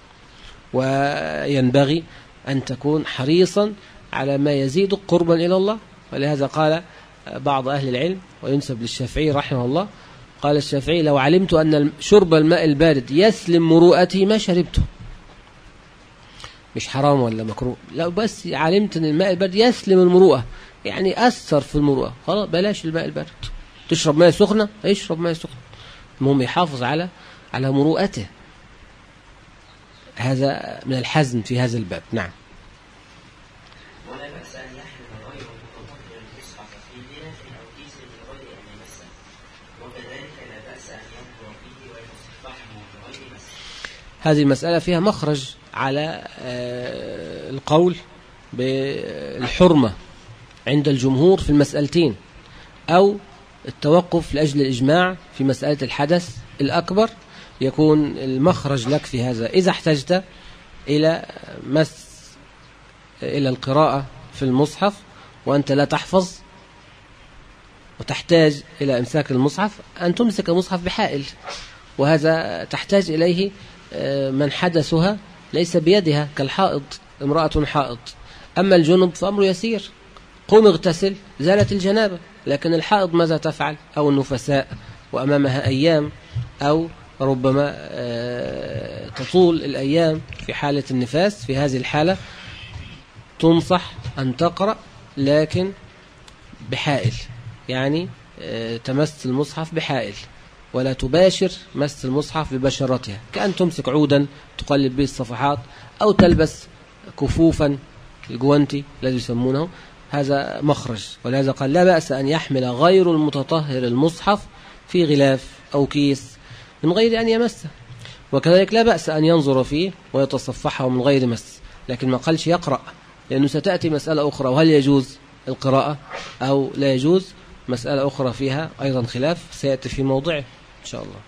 B: وينبغي أن تكون حريصا على ما يزيد قربا إلى الله. ولهذا قال بعض أهل العلم وينسب للشافعي رحمه الله، قال الشافعي لو علمت أن شرب الماء البارد يسلم مروءتي ما شربته. مش حرام ولا مكروه، لو بس علمت أن الماء البارد يسلم المروءة، يعني أثر في المروءة، خلاص بلاش الماء البارد. تشرب ماء سخنة يشرب ماء سخنة، المهم يحافظ على على مروءته. هذا من الحزم في هذا الباب. نعم.
A: ولا بأس أن يحمل غير المتطهر المصحف في دينة أو كيس بغير أن يمسه، وكذلك لا بأس أن ينظر فيه ويصفحه بغير مس.
B: هذه المسألة فيها مخرج على القول بالحرمة عند الجمهور في المسألتين، أو التوقف لأجل الإجماع في مسألة الحدث الأكبر، يكون المخرج لك في هذا إذا احتجت إلى مس إلى القراءة في المصحف وأنت لا تحفظ وتحتاج إلى إمساك المصحف أن تمسك المصحف بحائل، وهذا تحتاج إليه من حدثها ليس بيدها كالحائض، امرأة حائض. أما الجنب فأمر يسير، قوم اغتسل زالت الجنابة. لكن الحائض ماذا تفعل؟ أو النفساء وأمامها أيام، أو ربما تطول الأيام في حالة النفاس، في هذه الحالة تنصح أن تقرأ لكن بحائل، يعني تمس المصحف بحائل، ولا تباشر مس المصحف ببشرتها، كأن تمسك عودا تقلب به الصفحات، أو تلبس كفوفا الجوانتي الذي يسمونه، هذا مخرج. ولهذا قال لا بأس أن يحمل غير المتطهر المصحف في غلاف أو كيس من غير أن يمسه، وكذلك لا بأس أن ينظر فيه ويتصفحه من غير مس، لكن ما قالش يقرأ، لأنه ستأتي مسألة أخرى، وهل يجوز القراءة أو لا يجوز، مسألة أخرى فيها أيضا خلاف سيأتي في موضعه إن شاء الله.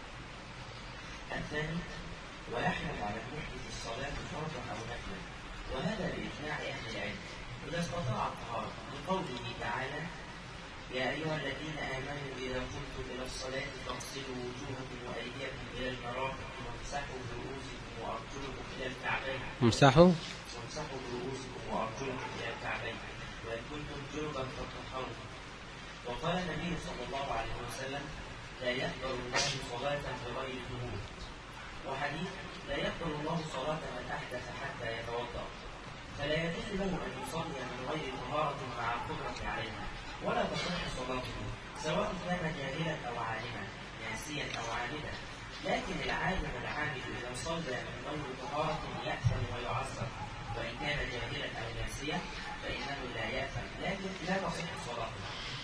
A: الثاني ويحرم على المحدث الصلاة فرضا أو نفلا، وهذا بإجماع أهل العلم إذا استطاع الطهارة، لقوله تعالى يا أيها الذين آمنوا إذا قمتم إلى الصلاة فاغسلوا وجوهكم وأيديكم إلى المرافق وامسحوا برؤوسكم وأرجلكم إلى الكعبين.
B: امسحوا
A: وامسحوا برؤوسكم وأرجلكم إلى الكعبين وإن كنتم جنبا فطهروا. وقال النبي صلى الله عليه وسلم لا يقبل الله صلاة بغير طهور. وحديث لا يقبل الله صلاة من أحدث حتى يتوضأ، فلا يجوز له أن يصلي من غير طهارة مع القدرة عليها، ولا تصح صلاته سواء كان جاهلا أو عالما، ناسيا أو عامدا. لكن العالم العامل إذا صلى من غير طهارة يأثم ويعذر، وإن كان جاهلا أو ناسيا فإنه لا يأثم، لكن لا تصح صلاته.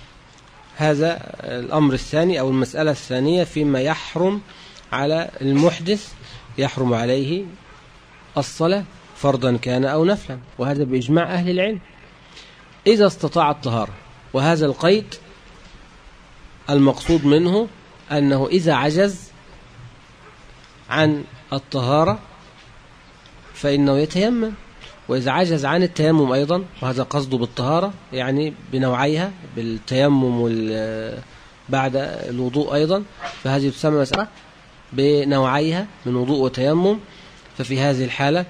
B: هذا الأمر الثاني أو المسألة الثانية فيما يحرم على المحدث، يحرم عليه الصلاة فرضا كان أو نفلا، وهذا بإجماع أهل العلم إذا استطاع الطهارة. وهذا القيد المقصود منه أنه إذا عجز عن الطهارة فإنه يتيمم، وإذا عجز عن التيمم أيضا، وهذا قصده بالطهارة يعني بنوعيها، بالتيمم بعد الوضوء أيضا، فهذه تسمى مسألة بنوعيها من وضوء وتيمم. ففي هذه الحالة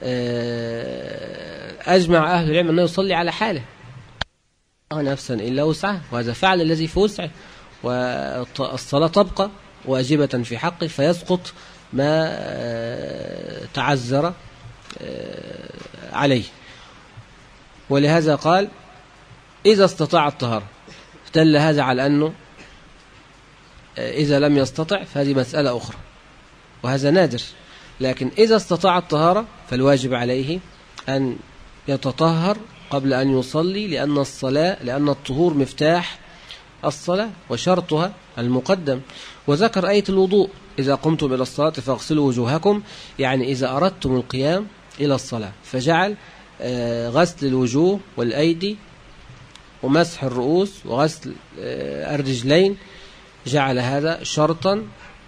B: أجمع أهل العلم أنه يصلي على حاله نفسا إلا وسعه، وهذا فعل الذي في وسعه، والصلاة تبقى واجبة في حقه، فيسقط ما تعذر عليه. ولهذا قال إذا استطاع الطهارة، دل هذا على أنه إذا لم يستطع فهذه مسألة أخرى، وهذا نادر. لكن إذا استطاع الطهارة فالواجب عليه أن يتطهر قبل أن يصلي، لأن الصلاة لأن الطهور مفتاح الصلاة وشرطها المقدم. وذكر آية الوضوء إذا قمتم إلى الصلاة فاغسلوا وجوهكم، يعني إذا أردتم القيام إلى الصلاة، فجعل غسل الوجوه والأيدي ومسح الرؤوس وغسل الرجلين، جعل هذا شرطا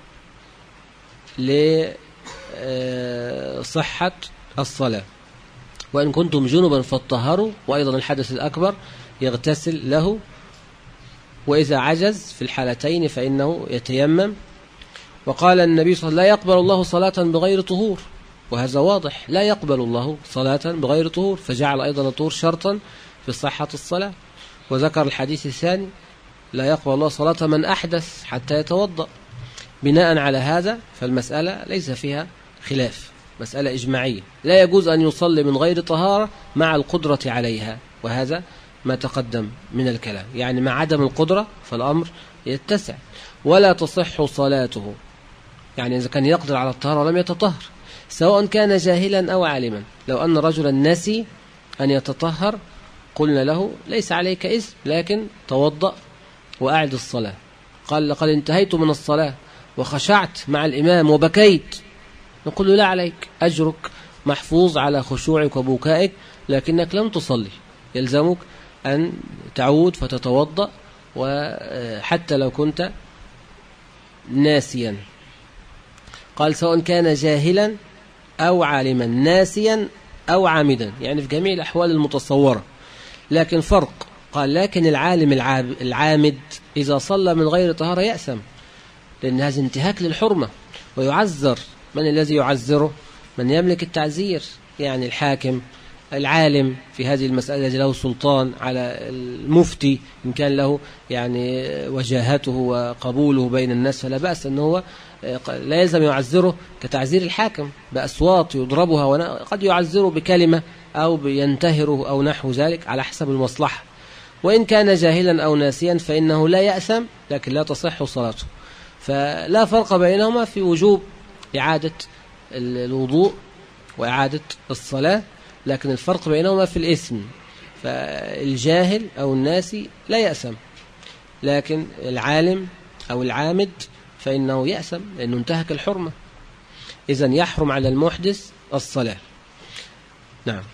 B: لصحة الصلاة. وإن كنتم جنبا فاطهروا، وأيضا الحدث الأكبر يغتسل له، وإذا عجز في الحالتين فإنه يتيمم. وقال النبي صلى الله عليه وسلم لا يقبل الله صلاة بغير طهور، وهذا واضح، لا يقبل الله صلاة بغير طهور، فجعل أيضا الطهور شرطا في صحة الصلاة. وذكر الحديث الثاني لا يقبل الله صلاة من أحدث حتى يتوضأ. بناء على هذا فالمسألة ليس فيها خلاف، مسألة إجماعية، لا يجوز أن يصلي من غير طهارة مع القدرة عليها، وهذا ما تقدم من الكلام، يعني مع عدم القدرة فالأمر يتسع. ولا تصح صلاته، يعني إذا كان يقدر على الطهارة ولم يتطهر، سواء كان جاهلا أو عالما. لو أن رجلا نسي أن يتطهر قلنا له ليس عليك إثم، لكن توضأ وأعد الصلاة. قال لقد انتهيت من الصلاة وخشعت مع الإمام وبكيت، نقول له لا عليك، أجرك محفوظ على خشوعك وبكائك، لكنك لم تصلي، يلزمك أن تعود فتتوضأ، وحتى لو كنت ناسيا. قال سواء كان جاهلا أو عالما، ناسيا أو عامدا، يعني في جميع الأحوال المتصورة. لكن فرق قال لكن العالم العامد إذا صلى من غير طهارة يأثم، لأن هذا انتهاك للحرمة، ويعذر. من الذي يعذره؟ من يملك التعزير، يعني الحاكم، العالم في هذه المسألة الذي له سلطان على المفتي إن كان له يعني وجاهته وقبوله بين الناس، فلا بأس أنه هو لا يلزم يعذره كتعزير الحاكم بأصوات يضربها، وقد يعذره بكلمة أو بينتهره أو نحو ذلك على حسب المصلحة. وإن كان جاهلا أو ناسيا فإنه لا يأثم، لكن لا تصح صلاته. فلا فرق بينهما في وجوب إعادة الوضوء وإعادة الصلاة، لكن الفرق بينهما في الإثم. فالجاهل أو الناسي لا يأثم، لكن العالم أو العامد فإنه يأثم لأنه انتهك الحرمة. إذن يحرم على المحدث الصلاة. نعم.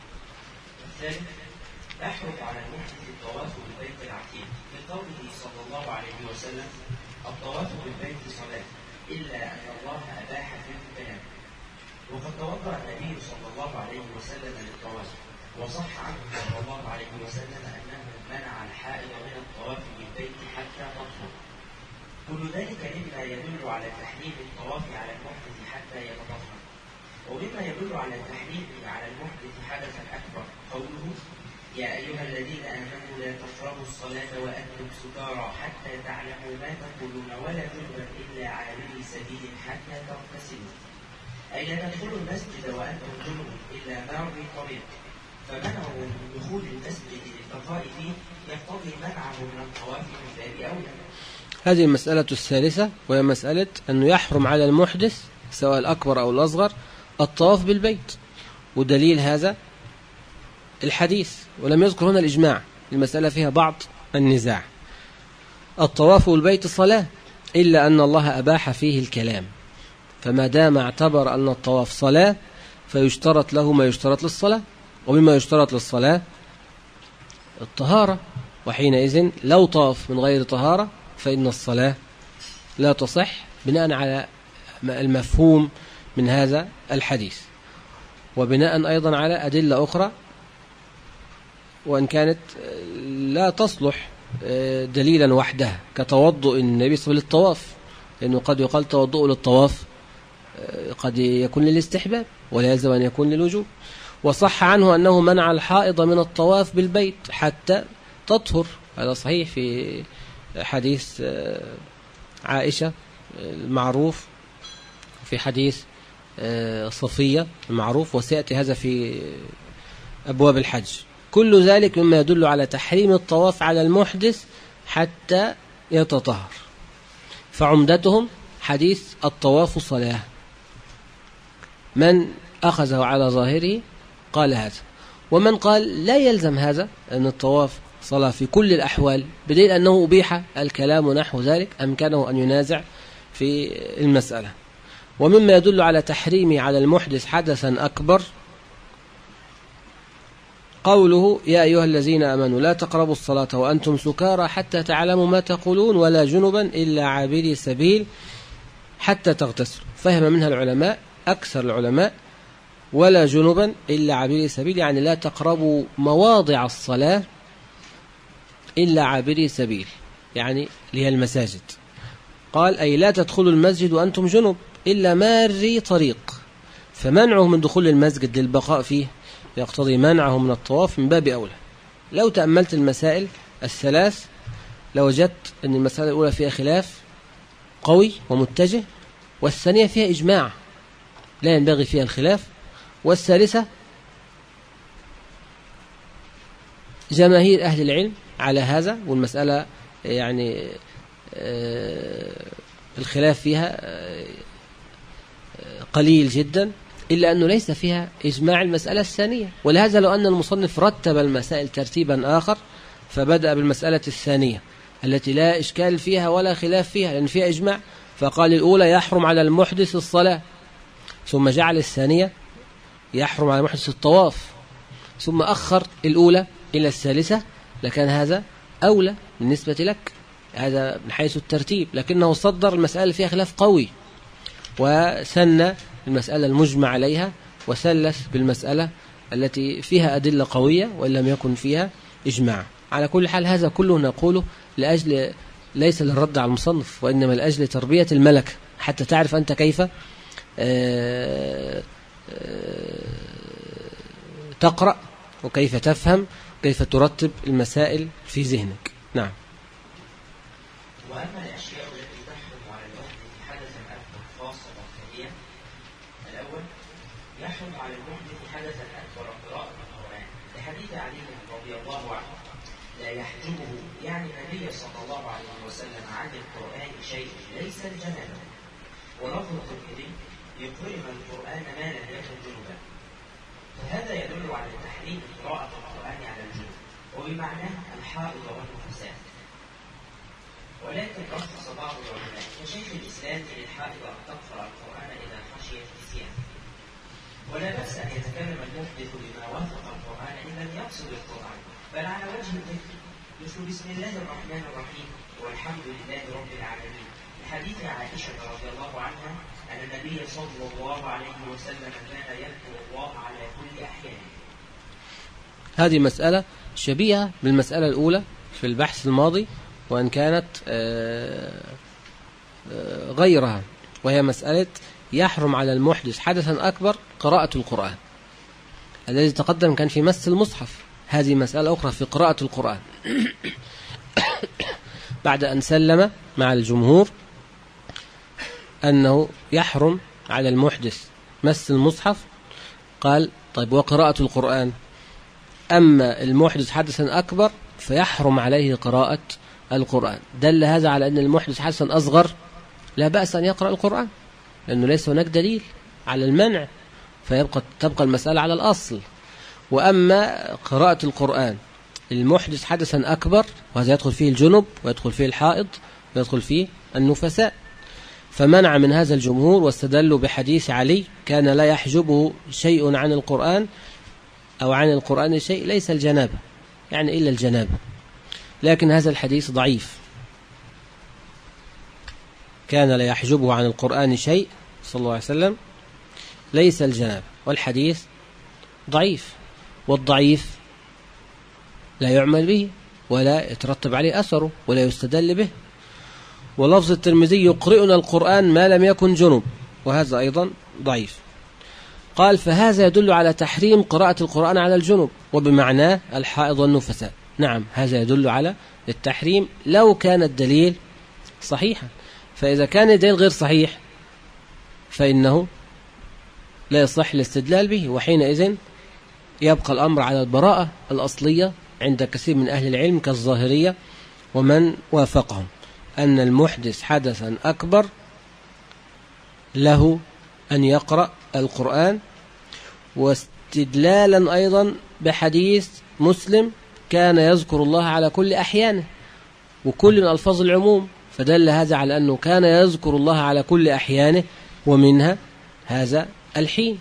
A: يحرم على المحدث الطواف بالبيت العتيق لقوله صلى الله عليه وسلم: الطواف بالبيت صلاة إلا أن الله أباح فيه الكلام. وقد توضأ النبي صلى الله عليه وسلم للطواف، وصح عنه صلى الله عليه وسلم أنه منع الحائض من الطواف بالبيت حتى تطهر. كل ذلك مما يدل على تحريم الطواف على المحدث حتى يتطهر. ومما يدل على تحريمه على المحدث حدثا أكبر قوله: يا أيها الذين آمنوا لا تقربوا الصلاة وأنتم سكارى حتى تعلموا ما تقولون ولا جنبا إلا عابري سبيل حتى تغتسلوا. أي لا تدخلوا المسجد وأنتم جنب إلا ماري طريق. فمنعه من دخول المسجد للبقاء فيه يقتضي منعه من الطواف من باب أولى.
B: هذه المسألة الثالثة، وهي مسألة أنه يحرم على المحدث سواء الأكبر أو الأصغر الطواف بالبيت. ودليل هذا الحديث، ولم يذكر هنا الإجماع، المسألة فيها بعض النزاع. الطواف بالبيت صلاة إلا أن الله أباح فيه الكلام، فما دام اعتبر أن الطواف صلاة فيشترط له ما يشترط للصلاة، ومما يشترط للصلاة الطهارة. وحينئذ لو طاف من غير طهارة فإن الصلاة لا تصح بناء على المفهوم من هذا الحديث، وبناء أيضا على أدلة أخرى وإن كانت لا تصلح دليلا وحدها، كتوضؤ النبي صلى الله عليه وسلم للطواف، لأنه قد يقال توضؤ للطواف قد يكون للاستحباب ولا يلزم أن يكون للوجوب. وصح عنه أنه منع الحائض من الطواف بالبيت حتى تطهر، هذا صحيح في حديث عائشة المعروف، في حديث صفية المعروف، وسيأتي هذا في أبواب الحج. كل ذلك مما يدل على تحريم الطواف على المحدث حتى يتطهر. فعمدتهم حديث الطواف صلاة، من أخذه على ظاهره قال هذا، ومن قال لا يلزم هذا أن الطواف صلاة في كل الأحوال، بدليل أنه أبيح الكلام ونحو ذلك، أمكنه أن ينازع في المسألة. ومما يدل على تحريمه على المحدث حدثا أكبر قوله: يا أيها الذين آمنوا لا تقربوا الصلاة وأنتم سكارى حتى تعلموا ما تقولون ولا جنبا إلا عابري سبيل حتى تغتسلوا. فهم منها العلماء أكثر العلماء ولا جنبا إلا عابري سبيل، يعني لا تقربوا مواضع الصلاة إلا عابري سبيل، يعني لها المساجد. قال أي لا تدخلوا المسجد وأنتم جنب إلا ماري طريق، فمنعه من دخول المسجد للبقاء فيه يقتضي منعه من الطواف من باب أولى. لو تأملت المسائل الثلاث لوجدت أن المسألة الأولى فيها خلاف قوي ومتجه، والثانية فيها إجماع لا ينبغي فيها الخلاف، والثالثة جماهير أهل العلم على هذا، والمسألة يعني الخلاف فيها قليل جدا، إلا أنه ليس فيها إجماع المسألة الثانية. ولهذا لو أن المصنف رتب المسائل ترتيبا آخر فبدأ بالمسألة الثانية التي لا إشكال فيها ولا خلاف فيها لأن فيها إجماع، فقال الأولى يحرم على المحدث الصلاة، ثم جعل الثانية يحرم على المحدث الطواف، ثم أخر الأولى إلى الثالثة، لكان هذا أولى بالنسبة لك، هذا من حيث الترتيب. لكنه صدر المسألة فيها خلاف قوي وسن المسألة المجمع عليها، وثلث بالمسألة التي فيها أدلة قوية وإن لم يكن فيها إجماع. على كل حال هذا كله نقوله لأجل ليس للرد على المصنف، وإنما لأجل تربية الملكة حتى تعرف أنت كيف تقرأ وكيف تفهم وكيف ترتب المسائل في ذهنك. نعم.
A: وأما الأشياء التي تحرم على المحدث حدثا أكبر خاصة ثانية، الأول يحرم على المحدث حدثا أكبر قراءة القرآن لحديث علي رضي الله عنه لا يحجبه يعني النبي صلى الله عليه وسلم عن القرآن شيء ليس الجنابة، ولفظ الترمذي يقرئ القرآن ما لم يكن جنبا، فهذا يدل على تحريم قراءة القرآن على الجنب وبمعناه الحائض والنفساء. ولكن رخص بعض العلماء كشيخ الإسلام للحائض أن تقرأ القرآن إذا خشيت نسيان، ولا بأس أن يتكلم المحدث بما وافق القرآن إن لم يقصد القرآن بل على وجه الذكر، مثل بسم الله الرحمن الرحيم والحمد لله رب العالمين، لحديث عائشة رضي الله عنها أن النبي صلى الله عليه وسلم كان يذكر الله على كل أحيانه.
B: هذه مسألة شبيهة بالمسألة الأولى في البحث الماضي، وأن كانت غيرها، وهي مسألة يحرم على المحدث حدثا أكبر قراءة القرآن. الذي تقدم كان في مس المصحف، هذه مسألة أخرى في قراءة القرآن. بعد أن سلم مع الجمهور أنه يحرم على المحدث مس المصحف، قال طيب وقراءة القرآن؟ أما المحدث حدثا أكبر فيحرم عليه قراءة القرآن. دل هذا على أن المحدث حدثا أصغر لا بأس أن يقرأ القرآن، لأنه ليس هناك دليل على المنع، فيبقى تبقى المسألة على الأصل. وأما قراءة القرآن المحدث حدثا أكبر، وهذا يدخل فيه الجنب ويدخل فيه الحائض ويدخل فيه النفساء، فمنع من هذا الجمهور واستدلوا بحديث علي كان لا يحجبه شيء عن القرآن أو عن القرآن شيء ليس الجنابة، يعني إلا الجنابة. لكن هذا الحديث ضعيف، كان لا يحجبه عن القرآن شيء صلى الله عليه وسلم ليس الجنابة، والحديث ضعيف، والضعيف لا يعمل به ولا يترتب عليه أثره ولا يستدل به. ولفظ الترمذي يقرئنا القرآن ما لم يكن جنب، وهذا أيضا ضعيف. قال فهذا يدل على تحريم قراءة القرآن على الجنب وبمعناه الحائض والنفساء. نعم، هذا يدل على التحريم لو كان الدليل صحيحا، فإذا كان الدليل غير صحيح فإنه لا يصح الاستدلال به، وحينئذ يبقى الأمر على البراءة الأصلية عند كثير من أهل العلم كالظاهرية ومن وافقهم، أن المحدث حدثا أكبر له أن يقرأ القرآن، واستدلالا أيضا بحديث مسلم كان يذكر الله على كل أحيانه، وكل من ألفاظ العموم، فدل هذا على أنه كان يذكر الله على كل أحيانه، ومنها هذا الحين.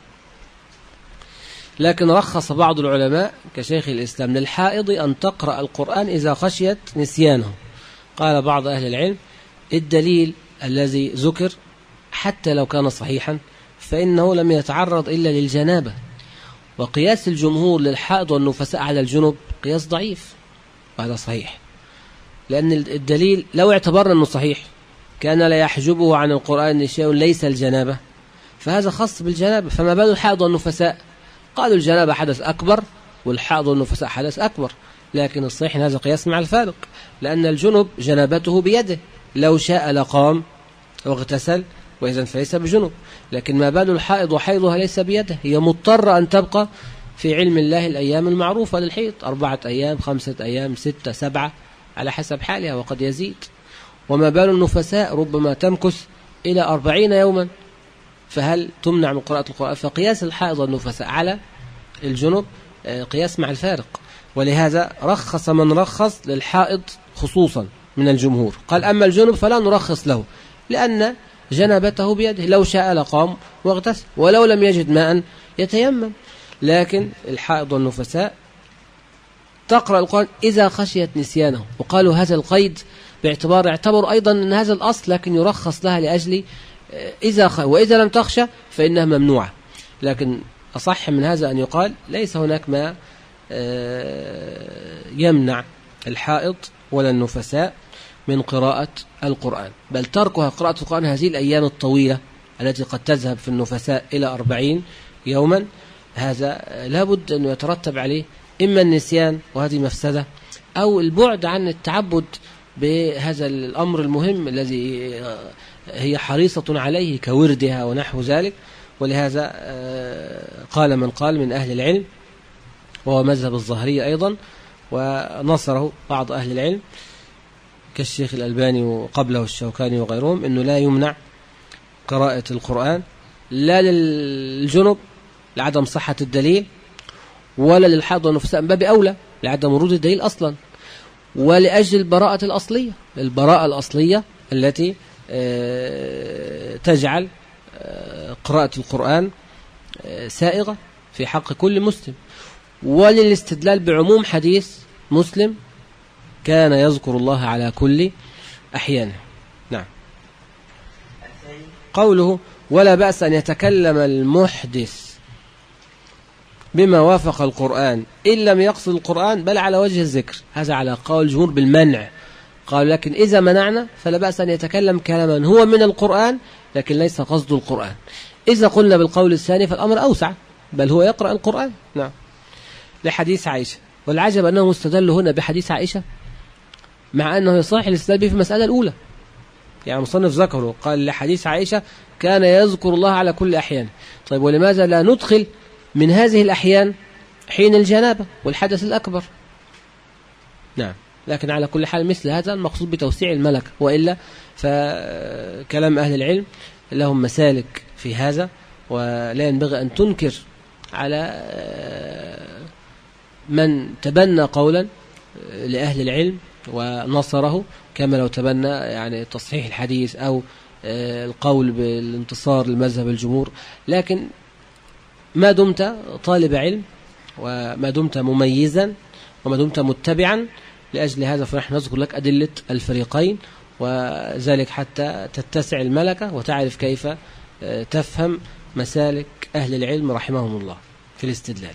B: لكن رخص بعض العلماء كشيخ الإسلام للحائض أن تقرأ القرآن إذا خشيت نسيانه. قال بعض أهل العلم الدليل الذي ذكر حتى لو كان صحيحا فإنه لم يتعرض إلا للجنابة، وقياس الجمهور للحائض والنفساء على الجنب قياس ضعيف، وهذا صحيح، لأن الدليل لو اعتبرنا أنه صحيح كان لا يحجبه عن القرآن شيء ليس الجنابة، فهذا خاص بالجنابة، فما بال الحائض والنفساء؟ قالوا الجنابة حدث أكبر والحائض والنفساء حدث أكبر، لكن الصحيح أن هذا قياس مع الفارق، لأن الجنب جنابته بيده، لو شاء لقام واغتسل وإذن فليس بجنب، لكن ما بال الحائض وحيضها ليس بيده، هي مضطرة أن تبقى في علم الله الأيام المعروفة للحيض، أربعة أيام، خمسة أيام، ستة، سبعة، على حسب حالها وقد يزيد. وما بال النفساء ربما تمكث إلى أربعين يوما، فهل تمنع من قراءة القرآن؟ فقياس الحائض والنفساء على الجنب قياس مع الفارق، ولهذا رخص من رخص للحائض خصوصا من الجمهور، قال أما الجنب فلا نرخص له لأن جنابته بيده، لو شاء لقام واغتسل، ولو لم يجد ماء يتيمم. لكن الحائض والنفساء تقرأ القرآن إذا خشيت نسيانه، وقالوا هذا القيد باعتبار اعتبروا أيضا أن هذا الأصل، لكن يرخص لها لأجل إذا خ... وإذا لم تخشى فإنها ممنوعة. لكن أصح من هذا أن يقال ليس هناك ما يمنع الحائض ولا النفساء من قراءة القرآن، بل تركها قراءة القرآن هذه الأيام الطويلة التي قد تذهب في النفساء إلى أربعين يوما، هذا لابد أن يترتب عليه إما النسيان وهذه مفسدة، أو البعد عن التعبد بهذا الأمر المهم الذي هي حريصة عليه كوردها ونحو ذلك. ولهذا قال من قال من أهل العلم، وهو مذهب الظاهرية أيضا، ونصره بعض أهل العلم كالشيخ الألباني وقبله الشوكاني وغيرهم، أنه لا يمنع قراءة القرآن لا للجنب لعدم صحة الدليل، ولا للحائض والنفساء من باب أولى لعدم ورود الدليل أصلا، ولأجل البراءة الأصلية، البراءة الأصلية التي تجعل قراءة القرآن سائغة في حق كل مسلم، وللاستدلال بعموم حديث مسلم كان يذكر الله على كل أحيانه. نعم. قوله ولا بأس أن يتكلم المحدث بما وافق القرآن إن لم يقصد القرآن بل على وجه الذكر، هذا على قول الجمهور بالمنع، قال لكن إذا منعنا فلا بأس أن يتكلم كلاما هو من القرآن لكن ليس قصد القرآن. إذا قلنا بالقول الثاني فالأمر أوسع، بل هو يقرأ القرآن. نعم. لحديث عائشة، والعجب أنه استدل هنا بحديث عائشة مع أنه يصح الاستدلال به في المسألة الأولى، يعني مصنف ذكره قال لحديث عائشة كان يذكر الله على كل أحيان. طيب ولماذا لا ندخل من هذه الأحيان حين الجنابة والحدث الأكبر؟ نعم. لكن على كل حال مثل هذا المقصود بتوسيع الملكة، وإلا فكلام أهل العلم لهم مسالك في هذا، ولا ينبغي أن تنكر على من تبنى قولا لأهل العلم ونصره كما لو تبنى يعني تصحيح الحديث أو القول بالانتصار لمذهب الجمهور. لكن ما دمت طالب علم وما دمت مميزا وما دمت متبعا، لأجل هذا فنحن نذكر لك أدلة الفريقين، وذلك حتى تتسع الملكة وتعرف كيف تفهم مسالك أهل العلم رحمهم الله في الاستدلال.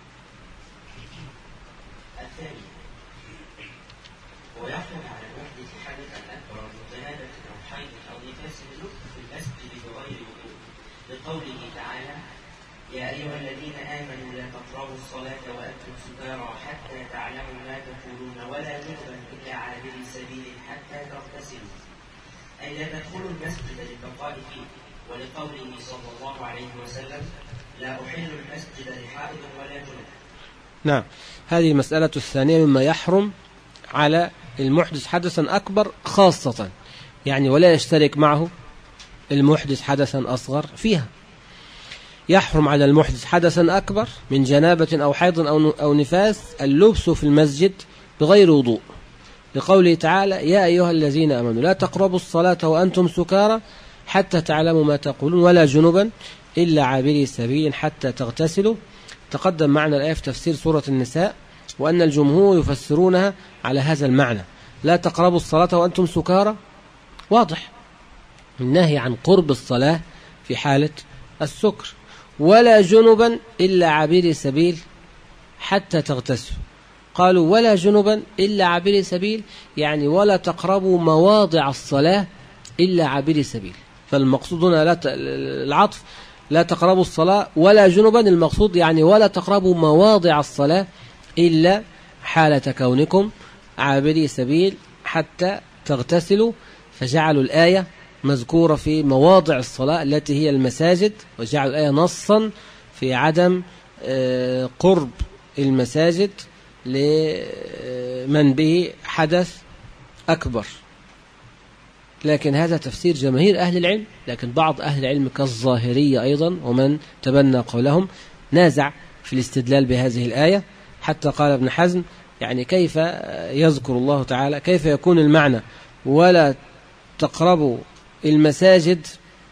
A: ويحكم على المحدث حدثا أكبر من جنابة أو حيض أو نفاس اللطف في المسجد بغير وضوء، لقوله تعالى يا أيها الذين آمنوا لا تقربوا الصلاة وأنتم سكارى حتى تعلموا ما تقولون ولا جنبا إلا عابري سبيل حتى تغتسلوا، أي لا تدخلوا المسجد للبقاء فيه، ولقوله صلى الله عليه وسلم لا أحل المسجد لحائض ولا جنب.
B: نعم. هذه المسألة الثانية مما يحرم على المحدث حدثا أكبر خاصة، يعني ولا يشترك معه المحدث حدثا أصغر فيها. يحرم على المحدث حدثا أكبر من جنابة أو حيض أو نفاس اللبس في المسجد بغير وضوء، لقوله تعالى يا أيها الذين آمنوا لا تقربوا الصلاة وأنتم سكارى حتى تعلموا ما تقولون ولا جنبا إلا عابري سبيل حتى تغتسلوا. تقدم معنا الآية في تفسير سورة النساء، وأن الجمهور يفسرونها على هذا المعنى، لا تقربوا الصلاة وأنتم سكارى، واضح النهي عن قرب الصلاة في حالة السكر، ولا جنبا إلا عابري سبيل حتى تغتسلوا. قالوا ولا جنبا إلا عابري سبيل، يعني ولا تقربوا مواضع الصلاة إلا عابري سبيل، فالمقصود هنا لا ت... العطف لا تقربوا الصلاة ولا جنبا، المقصود يعني ولا تقربوا مواضع الصلاة إلا حالة كونكم عابري سبيل حتى تغتسلوا، فجعلوا الآية مذكورة في مواضع الصلاة التي هي المساجد، وجعلوا الآية نصا في عدم قرب المساجد لمن به حدث أكبر. لكن هذا تفسير جماهير أهل العلم، لكن بعض أهل العلم كالظاهرية أيضا ومن تبنى قولهم نازع في الاستدلال بهذه الآية، حتى قال ابن حزم يعني كيف يذكر الله تعالى، كيف يكون المعنى ولا تقربوا المساجد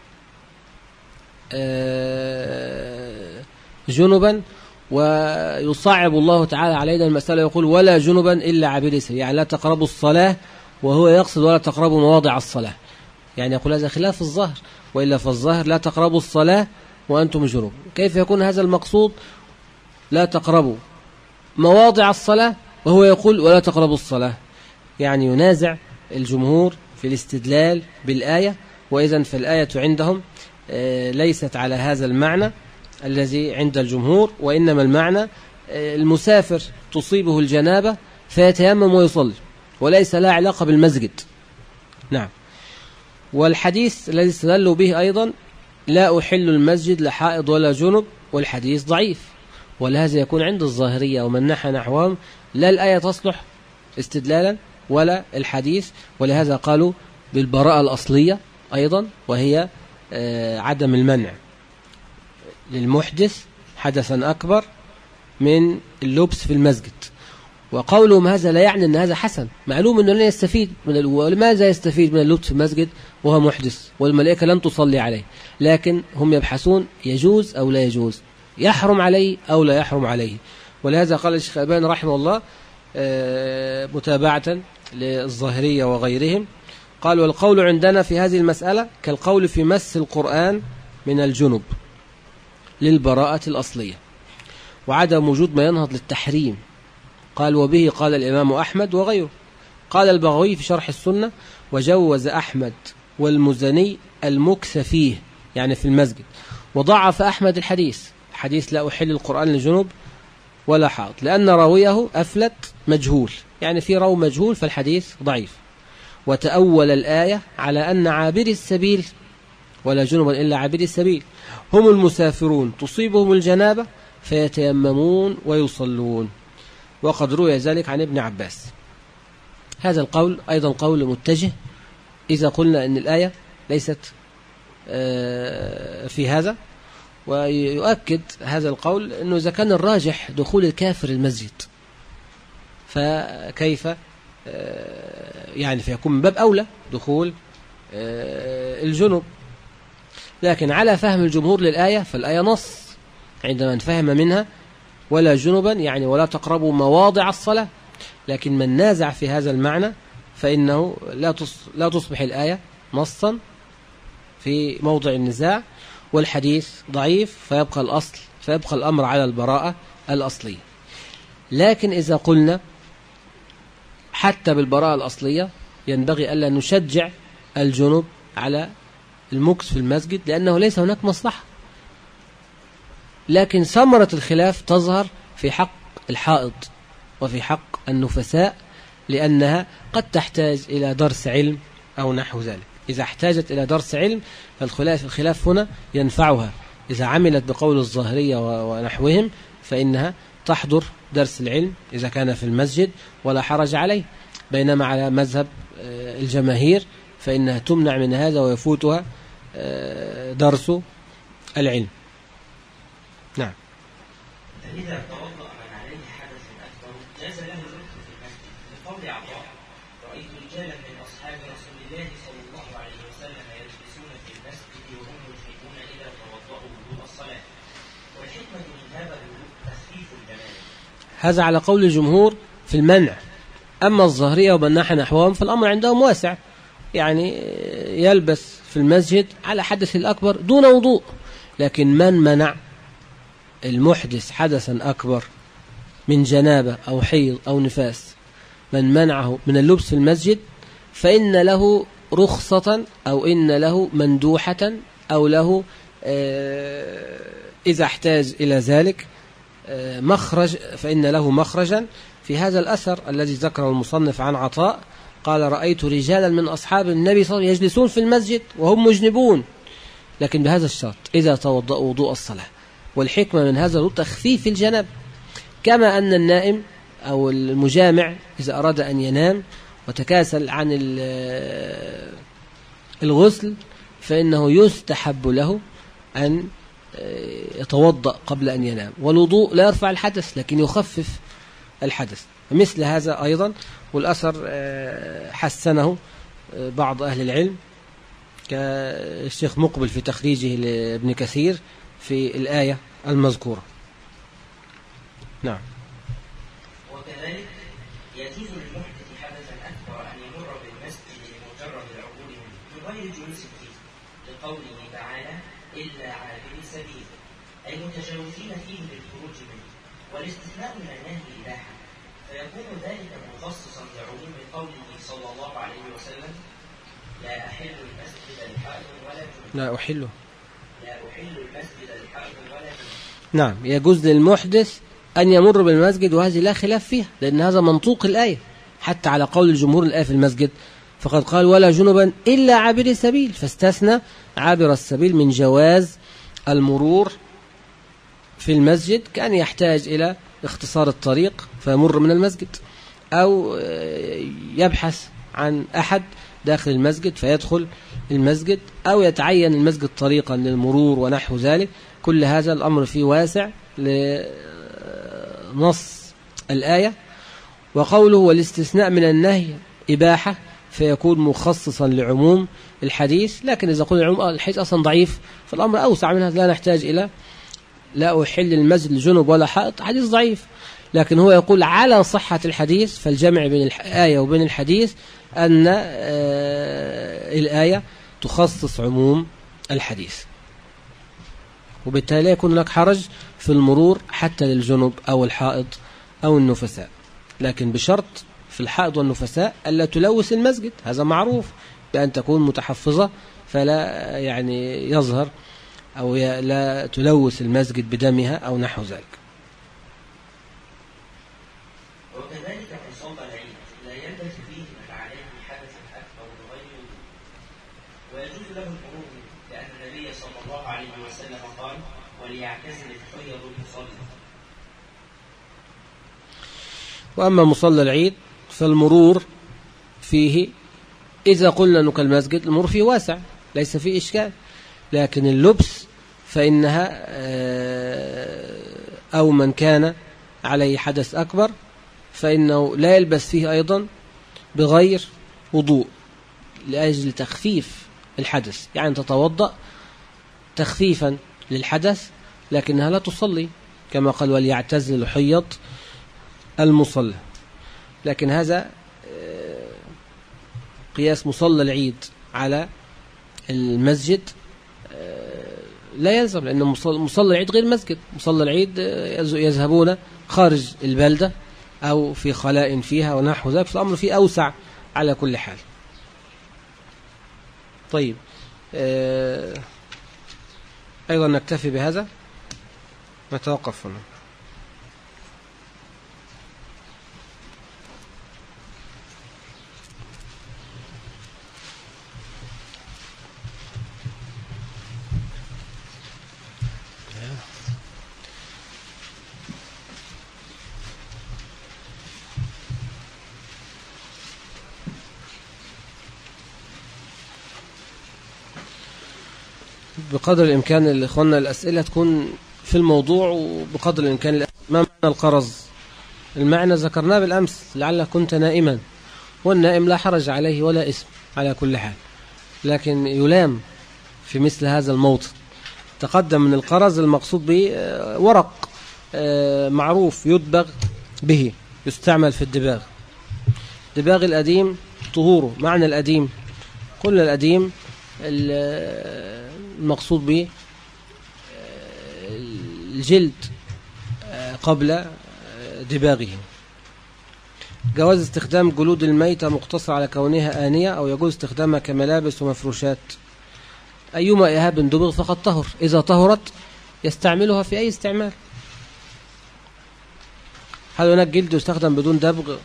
B: جنبا، ويصعب الله تعالى علينا المسألة يقول ولا جنبا إلا عابري سبيل، يعني لا تقربوا الصلاة وهو يقصد ولا تقربوا مواضع الصلاة، يعني يقول هذا خلاف الظاهر، وإلا فالظاهر لا تقربوا الصلاة وأنتم جنوب. كيف يكون هذا المقصود لا تقربوا مواضع الصلاة وهو يقول ولا تقربوا الصلاة، يعني ينازع الجمهور في الاستدلال بالآية. وإذن فالآية عندهم ليست على هذا المعنى الذي عند الجمهور، وإنما المعنى المسافر تصيبه الجنابة فيتيمم ويصلي، وليس لا علاقة بالمسجد. نعم. والحديث الذي استدلوا به أيضا لا أحل المسجد لحائض ولا جنب، والحديث ضعيف، ولهذا يكون عند الظاهرية ومن نحى نحوهم لا الآية تصلح استدلالا ولا الحديث، ولهذا قالوا بالبراءة الأصلية أيضا، وهي عدم المنع للمحدث حدثا أكبر من اللبس في المسجد. وقولهم هذا لا يعني أن هذا حسن، معلوم أنه لا يستفيد من ولماذا يستفيد من اللبس في المسجد وهو محدث والملائكة لن تصلي عليه، لكن هم يبحثون يجوز أو لا يجوز، يحرم عليه أو لا يحرم عليه. ولهذا قال الشيخ الألباني رحمه الله متابعة للظاهرية وغيرهم، قال والقول عندنا في هذه المسألة كالقول في مس القرآن من الجنب للبراءة الأصلية وعدم وجود ما ينهض للتحريم. قال وبه قال الإمام أحمد وغيره. قال البغوي في شرح السنة وجوز أحمد والمزني المكث فيه، يعني في المسجد، وضعف أحمد الحديث حديث لا أحل القرآن للجنوب ولا حائض، لأن راويه أفلت مجهول، يعني في راو مجهول فالحديث ضعيف. وتأول الآية على أن عابري السبيل ولا جنبا إلا عابري السبيل هم المسافرون تصيبهم الجنابة فيتيممون ويصلون، وقد روي ذلك عن ابن عباس. هذا القول أيضا قول متجه إذا قلنا أن الآية ليست في هذا، ويؤكد هذا القول أنه إذا كان الراجح دخول الكافر المسجد فكيف يعني فيكون من باب أولى دخول الجنوب. لكن على فهم الجمهور للآية فالآية نص عندما نفهم منها ولا جنبا يعني ولا تقربوا مواضع الصلاة، لكن من نازع في هذا المعنى فإنه لا تصبح الآية نصا في موضع النزاع، والحديث ضعيف فيبقى الأصل فيبقى الأمر على البراءة الأصلية. لكن إذا قلنا حتى بالبراءة الأصلية ينبغي ألا نشجع الجنوب على المكث في المسجد لأنه ليس هناك مصلحة، لكن ثمرة الخلاف تظهر في حق الحائض وفي حق النفساء، لأنها قد تحتاج إلى درس علم أو نحو ذلك. إذا احتاجت إلى درس علم فالخلاف الخلاف هنا ينفعها، إذا عملت بقول الظاهرية ونحوهم فإنها تحضر درس العلم إذا كان في المسجد ولا حرج عليه، بينما على مذهب الجماهير فإنها تمنع من هذا ويفوتها درس العلم. نعم.
A: فإذا توضأ من عليه حدث أكبر جاز له الركن في المسجد لقول عطاء رأيت رجالا من أصحاب رسول الله صلى الله عليه وسلم يجلسون في المسجد وهم يحبون إذا توضأوا وضوء الصلاة، والحكمة من هذا الوضوء تخفيف الجنابة.
B: هذا على قول الجمهور في المنع. أما الظاهرية ومن نحى نحوهم فالأمر عندهم واسع، يعني يلبس في المسجد على حدث الأكبر دون وضوء، لكن من منع المحدث حدثا أكبر من جنابة أو حيض أو نفاس، من منعه من اللبس في المسجد فإن له رخصة أو إن له مندوحة أو له إذا احتاج إلى ذلك مخرج، فإن له مخرجا في هذا الأثر الذي ذكره المصنف عن عطاء. قال رأيت رجالا من أصحاب النبي صلى الله عليه وسلم يجلسون في المسجد وهم مجنبون، لكن بهذا الشرط إذا توضأوا وضوء الصلاة. والحكمة من هذا هو تخفيف الجنابة، كما أن النائم أو المجامع إذا أراد أن ينام وتكاسل عن الغسل فإنه يستحب له أن يتوضأ قبل أن ينام، والوضوء لا يرفع الحدث لكن يخفف الحدث. مثل هذا أيضا، والأثر حسنه بعض أهل العلم كالشيخ مقبل في تخريجه لابن كثير في الآية المذكورة. نعم.
A: وكذلك يجوز للمحدث حدثا أكبر أن يمر بالمسجد لمجرد العبور منه بغير جلوس فيه، لقوله تعالى إلا عابري سبيل، أي متجاوزين فيه بالخروج منه، والاستثناء من النهي إباحة، فيكون ذلك مخصصا لعموم قوله صلى الله عليه وسلم: لا أحل المسجد لحائض ولا جنب.
B: لا أحله
A: لا أحل المسجد لحائض ولا جنب.
B: نعم، يجوز للمحدث أن يمر بالمسجد، وهذه لا خلاف فيها، لأن هذا منطوق الآية. حتى على قول الجمهور الآية في المسجد، فقد قال: ولا جنبا إلا عابر السبيل، فاستثنى عابر السبيل من جواز المرور في المسجد، كان يحتاج إلى اختصار الطريق فيمر من المسجد، أو يبحث عن أحد داخل المسجد فيدخل المسجد، أو يتعين المسجد طريقا للمرور ونحو ذلك. كل هذا الأمر فيه واسع لنص الآية. وقوله: والاستثناء من النهي إباحة، فيكون مخصصا لعموم الحديث. لكن إذا قلنا عموم الحديث أصلا ضعيف، فالأمر أوسع من هذا، لا نحتاج إلى لا أحل المسجد لجنب ولا حائط، حديث ضعيف. لكن هو يقول على صحة الحديث، فالجمع بين الآية وبين الحديث أن الآية تخصص عموم الحديث، وبالتالي يكون لك حرج في المرور حتى للجنب أو الحائض أو النفساء. لكن بشرط في الحائض والنفساء ألا تلوث المسجد، هذا معروف، بأن تكون متحفظة فلا يعني يظهر أو لا تلوث المسجد بدمها أو نحو ذلك.
A: وكذلك مصلى العيد لا يلبس فيه من عليه حدث أكبر بغير وضوء، ويجوز له الخروج، لأن النبي صلى الله عليه وسلم قال: وليعتزل الحيض المصلي.
B: وأما مصلى العيد فالمرور فيه، إذا قلنا أنه كالمسجد، المرور فيه واسع ليس فيه إشكال. لكن اللبس فإنها أو من كان عليه حدث أكبر فإنه لا يلبس فيه أيضا بغير وضوء، لأجل تخفيف الحدث. يعني تتوضأ تخفيفا للحدث، لكنها لا تصلي، كما قال: وليعتزل الحيض المصلى. لكن هذا قياس مصلى العيد على المسجد لا يلزم، لأن مصلى العيد غير مسجد. مصلى العيد يذهبون خارج البلدة أو في خلاء فيها ونحو ذلك، فالأمر فيه أوسع على كل حال. طيب، أيضا نكتفي بهذا، نتوقف هنا. بقدر الإمكان الإخواننا الأسئلة تكون في الموضوع، وبقدر الإمكان ما معنى القرض. المعنى ذكرناه بالأمس، لعلك كنت نائما، والنائم لا حرج عليه ولا اسم على كل حال، لكن يلام في مثل هذا الموطن. تقدم من القرض المقصود به ورق معروف يدبغ به، يستعمل في الدباغ. دباغ الأديم طهوره. معنى الأديم، قلنا الأديم المقصود به الجلد قبل دباغه. جواز استخدام جلود الميتة مقتصر على كونها آنية، أو يجوز استخدامها كملابس ومفروشات. أيما إهاب دبغ فقد طهر، إذا طهرت يستعملها في أي استعمال. هل هناك جلد يستخدم بدون دبغ؟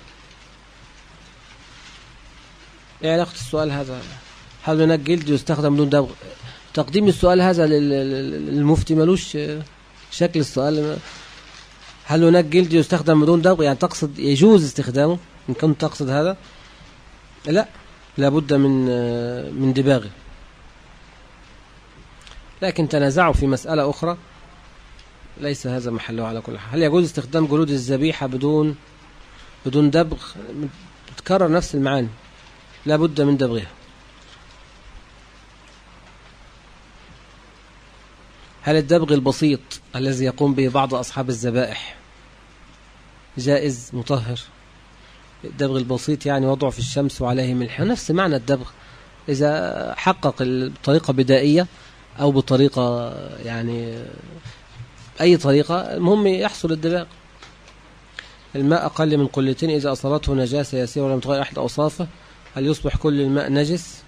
B: إيه علاقة السؤال هذا؟ هل هناك جلد يستخدم بدون دبغ؟ تقديم السؤال هذا للمفتي ملوش شكل السؤال. هل هناك جلد يستخدم بدون دبغ؟ يعني تقصد يجوز استخدامه إن كنت تقصد هذا؟ لا، لابد من من دباغه. لكن تنازعوا في مسألة أخرى ليس هذا محله على كل حال. هل يجوز استخدام جلود الذبيحة بدون بدون دبغ؟ تتكرر نفس المعاني، لابد من دبغها. هل الدبغ البسيط الذي يقوم به بعض أصحاب الذبائح جائز مطهر؟ الدبغ البسيط يعني وضعه في الشمس وعليه ملح، نفس معنى الدبغ، إذا حقق بطريقة بدائية أو بطريقة يعني أي طريقة، المهم يحصل الدباغ. الماء أقل من قلتين إذا أصابته نجاسة يسيرة ولم تغير أحد أوصافه، هل يصبح كل الماء نجس؟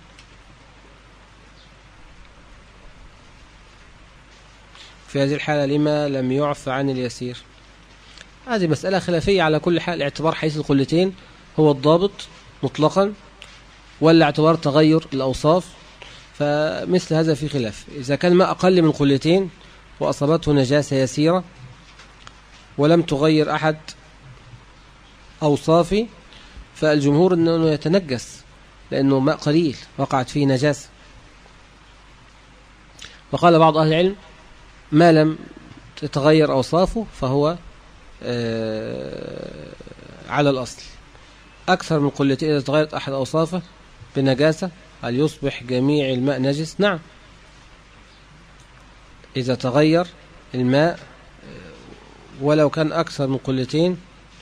B: في هذه الحالة لما لم يعف عن اليسير؟ هذه مسألة خلافية على كل حال. اعتبار حيث القلتين هو الضابط مطلقا، ولا اعتبار تغير الأوصاف؟ فمثل هذا في خلاف. إذا كان ما أقل من قلتين وأصابته نجاسة يسيرة ولم تغير أحد أوصافه، فالجمهور أنه يتنجس لأنه ماء قليل وقعت فيه نجاسة. وقال بعض أهل العلم ما لم تتغير أوصافه فهو آه على الأصل. أكثر من قلتين إذا تغيرت أحد أوصافه بنجاسة هل يصبح جميع الماء نجس؟ نعم، إذا تغير الماء ولو كان أكثر من قلتين.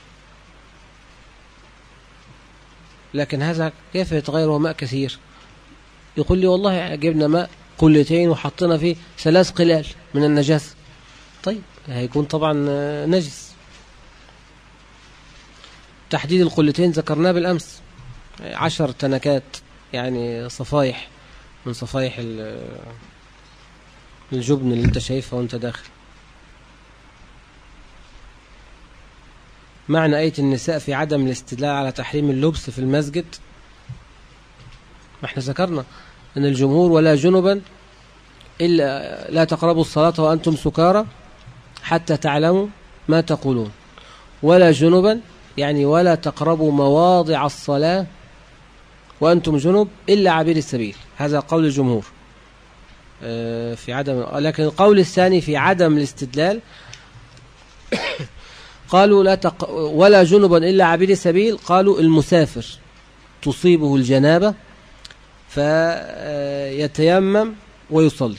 B: لكن هذا كيف يتغير وهو ماء كثير؟ يقول لي والله جبنا ماء قلتين وحطينا فيه ثلاث قلال من النجاسة، طيب هيكون طبعا نجس. تحديد القلتين ذكرناه بالأمس، عشر تنكات يعني صفايح من صفايح الجبن اللي انت شايفها وانت داخل. معنى آية النساء في عدم الاستدلال على تحريم اللبس في المسجد، ما احنا ذكرنا ان الجمهور ولا جنبا إلا لا تقربوا الصلاة وأنتم سكارى حتى تعلموا ما تقولون، ولا جنبا يعني ولا تقربوا مواضع الصلاة وأنتم جنب إلا عبير السبيل. هذا قول الجمهور في عدم. لكن القول الثاني في عدم الاستدلال قالوا لا تق... ولا جنبا إلا عبير السبيل، قالوا المسافر تصيبه الجنابة فيتيمم ويصلي.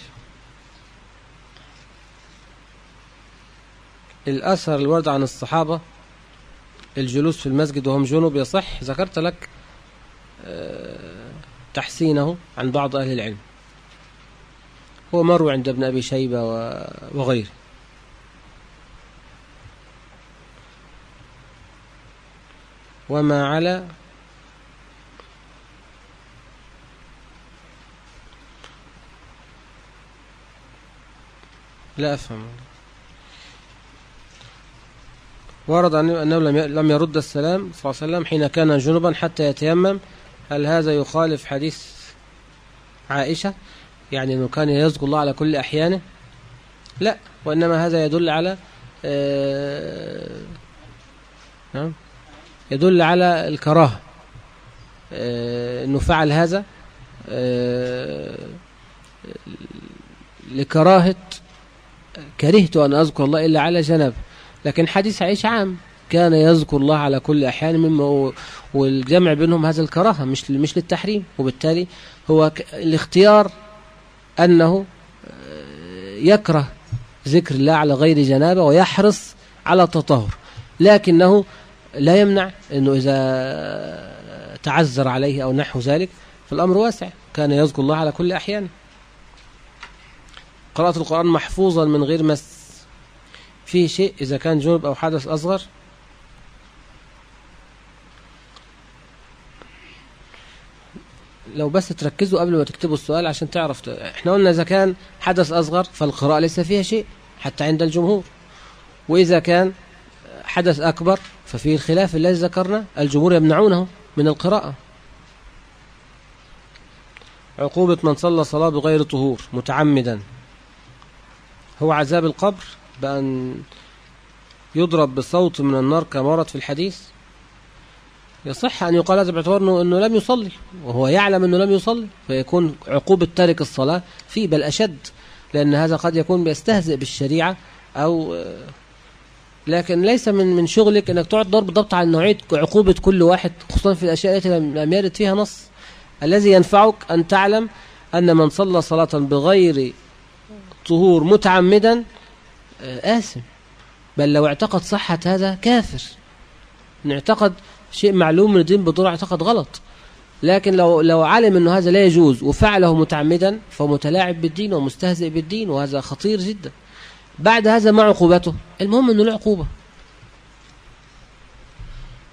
B: الأثر الورد عن الصحابة الجلوس في المسجد وهم جنب يصح، ذكرت لك تحسينه عن بعض أهل العلم، هو مروي عند ابن أبي شيبة وغيره. وما على لا أفهم. ورد أنه لم يرد السلام صلى الله عليه وسلم حين كان جنبا حتى يتيمم، هل هذا يخالف حديث عائشة يعني أنه كان يذكر الله على كل أحيانه؟ لا، وإنما هذا يدل على آه يدل على الكراهة، آه أنه فعل هذا آه لكراهة كرهت أن أذكر الله إلا على جنب. لكن حديث عائشة عام، كان يذكر الله على كل أحيان، مما والجمع بينهم هذا الكراهة مش مش للتحريم، وبالتالي هو الاختيار أنه يكره ذكر الله على غير جنابة ويحرص على التطهر، لكنه لا يمنع أنه إذا تعذر عليه أو نحو ذلك فالأمر واسع، كان يذكر الله على كل أحيان. قراءة القرآن محفوظا من غير مس فيه شيء إذا كان جنب أو حدث أصغر؟ لو بس تركزوا قبل ما تكتبوا السؤال عشان تعرف. احنا قلنا إذا كان حدث أصغر فالقراءة ليس فيها شيء حتى عند الجمهور، وإذا كان حدث أكبر ففيه الخلاف الذي ذكرنا، الجمهور يمنعونه من القراءة. عقوبة من صلى صلاة بغير طهور متعمدا، هو عذاب القبر بأن يضرب بصوت من النار كما ورد في الحديث؟ يصح أن يقال هذا باعتبار أنه لم يصلي وهو يعلم أنه لم يصلي، فيكون عقوبة تارك الصلاة فيه بل أشد، لأن هذا قد يكون بيستهزئ بالشريعة أو لكن ليس من من شغلك أنك تقعد ضرب ضبط على نوعية عقوبة كل واحد، خصوصا في الأشياء التي لم يرد فيها نص. الذي ينفعك أن تعلم أن من صلى صلاة بغير طهور متعمدا آثم، بل لو اعتقد صحة هذا كافر. نعتقد شيء معلوم من الدين بالضرورة اعتقد غلط، لكن لو لو علم أنه هذا لا يجوز وفعله متعمدا فهو متلاعب بالدين ومستهزئ بالدين، وهذا خطير جدا. بعد هذا ما عقوبته؟ المهم أنه له عقوبة.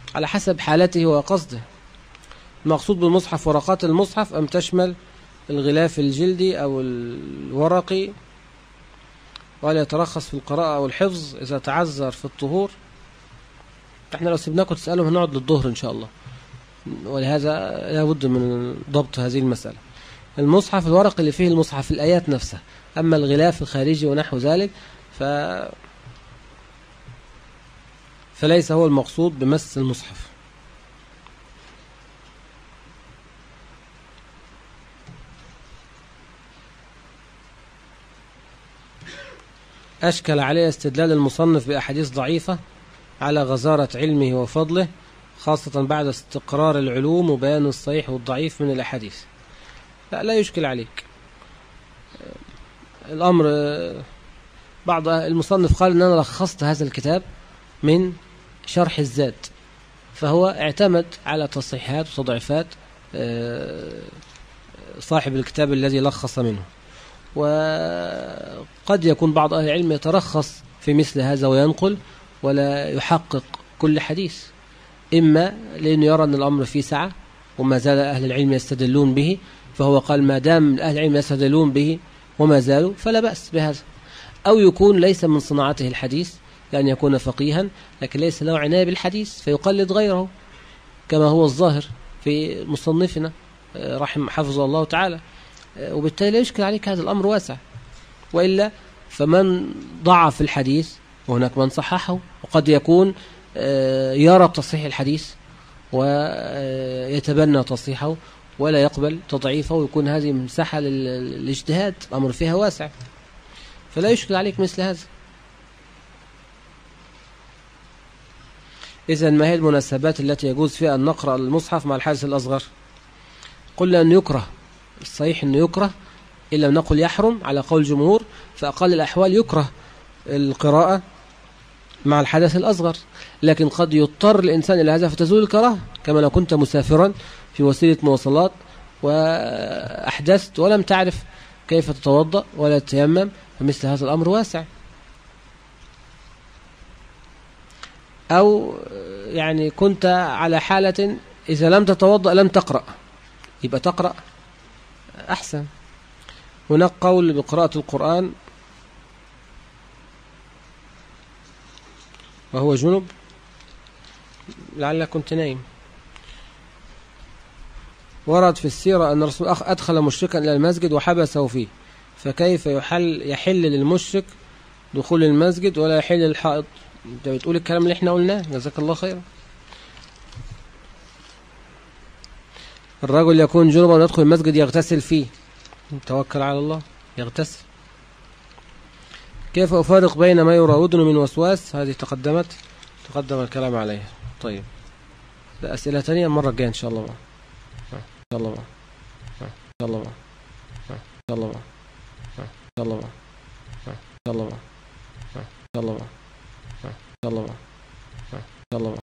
B: على حسب حالته وقصده. المقصود بالمصحف ورقات المصحف أم تشمل الغلاف الجلدي أو الورقي، ولا يترخص في القراءة أو الحفظ إذا تعذر في الطهور. احنا لو سيبناكم تسألهم هنقعد للظهر إن شاء الله، ولهذا لا بد من ضبط هذه المسألة. المصحف الورق اللي فيه المصحف الآيات نفسها، أما الغلاف الخارجي ونحو ذلك ف... فليس هو المقصود بمس المصحف. أشكل عليه استدلال المصنف بأحاديث ضعيفة على غزارة علمه وفضله، خاصة بعد استقرار العلوم وبيان الصحيح والضعيف من الأحاديث. لا لا يشكل عليك الأمر. بعض المصنف قال أن أنا لخصت هذا الكتاب من شرح الزاد، فهو اعتمد على تصحيحات وتضعيفات صاحب الكتاب الذي لخص منه. وقد يكون بعض أهل العلم يترخص في مثل هذا وينقل ولا يحقق كل حديث، إما لأنه يرى أن الأمر فيه سعة وما زال أهل العلم يستدلون به، فهو قال ما دام أهل العلم يستدلون به وما زالوا فلا بأس بهذا. أو يكون ليس من صناعته الحديث، لأن يكون فقيها لكن ليس له عناية بالحديث فيقلد غيره، كما هو الظاهر في مصنفنا رحم حفظه الله تعالى، وبالتالي لا يشكل عليك، هذا الأمر واسع. وإلا فمن ضعف الحديث وهناك من صححه، وقد يكون يرى تصحيح الحديث ويتبنى تصحيحه ولا يقبل تضعيفه، ويكون هذه مساحة للاجتهاد، الأمر فيها واسع، فلا يشكل عليك مثل هذا. إذن ما هي المناسبات التي يجوز فيها أن نقرأ المصحف مع الحدث الأصغر؟ قلنا أن يكره، الصحيح أنه يكره، إن لم نقل يحرم على قول الجمهور، فأقل الأحوال يكره القراءة مع الحدث الأصغر، لكن قد يضطر الإنسان إلى هذا فتزول الكراهة، كما لو كنت مسافرا في وسيلة مواصلات وأحدثت ولم تعرف كيف تتوضأ ولا تتيمم، فمثل هذا الأمر واسع. أو يعني كنت على حالة إذا لم تتوضأ لم تقرأ، يبقى تقرأ أحسن. هناك قول بقراءة القرآن وهو جنب، لعلك كنت نايم. ورد في السيرة أن الرسول أدخل مشركا إلى المسجد وحبسه فيه، فكيف يحل, يحل للمشرك دخول المسجد ولا يحل للحائط؟ انت بتقول الكلام اللي احنا قلناه، جزاك الله خيرا. الرجل يكون جنبا ويدخل المسجد يغتسل فيه، توكل على الله يغتسل. كيف أفارق بين ما يراودني من وسواس؟ هذه تقدمت تقدم الكلام عليها. طيب ده أسئلة تانية المرة الجاية إن شاء الله. إن شاء الله إن شاء الله إن شاء الله إن شاء الله إن شاء الله إن شاء الله إن شاء الله إن شاء الله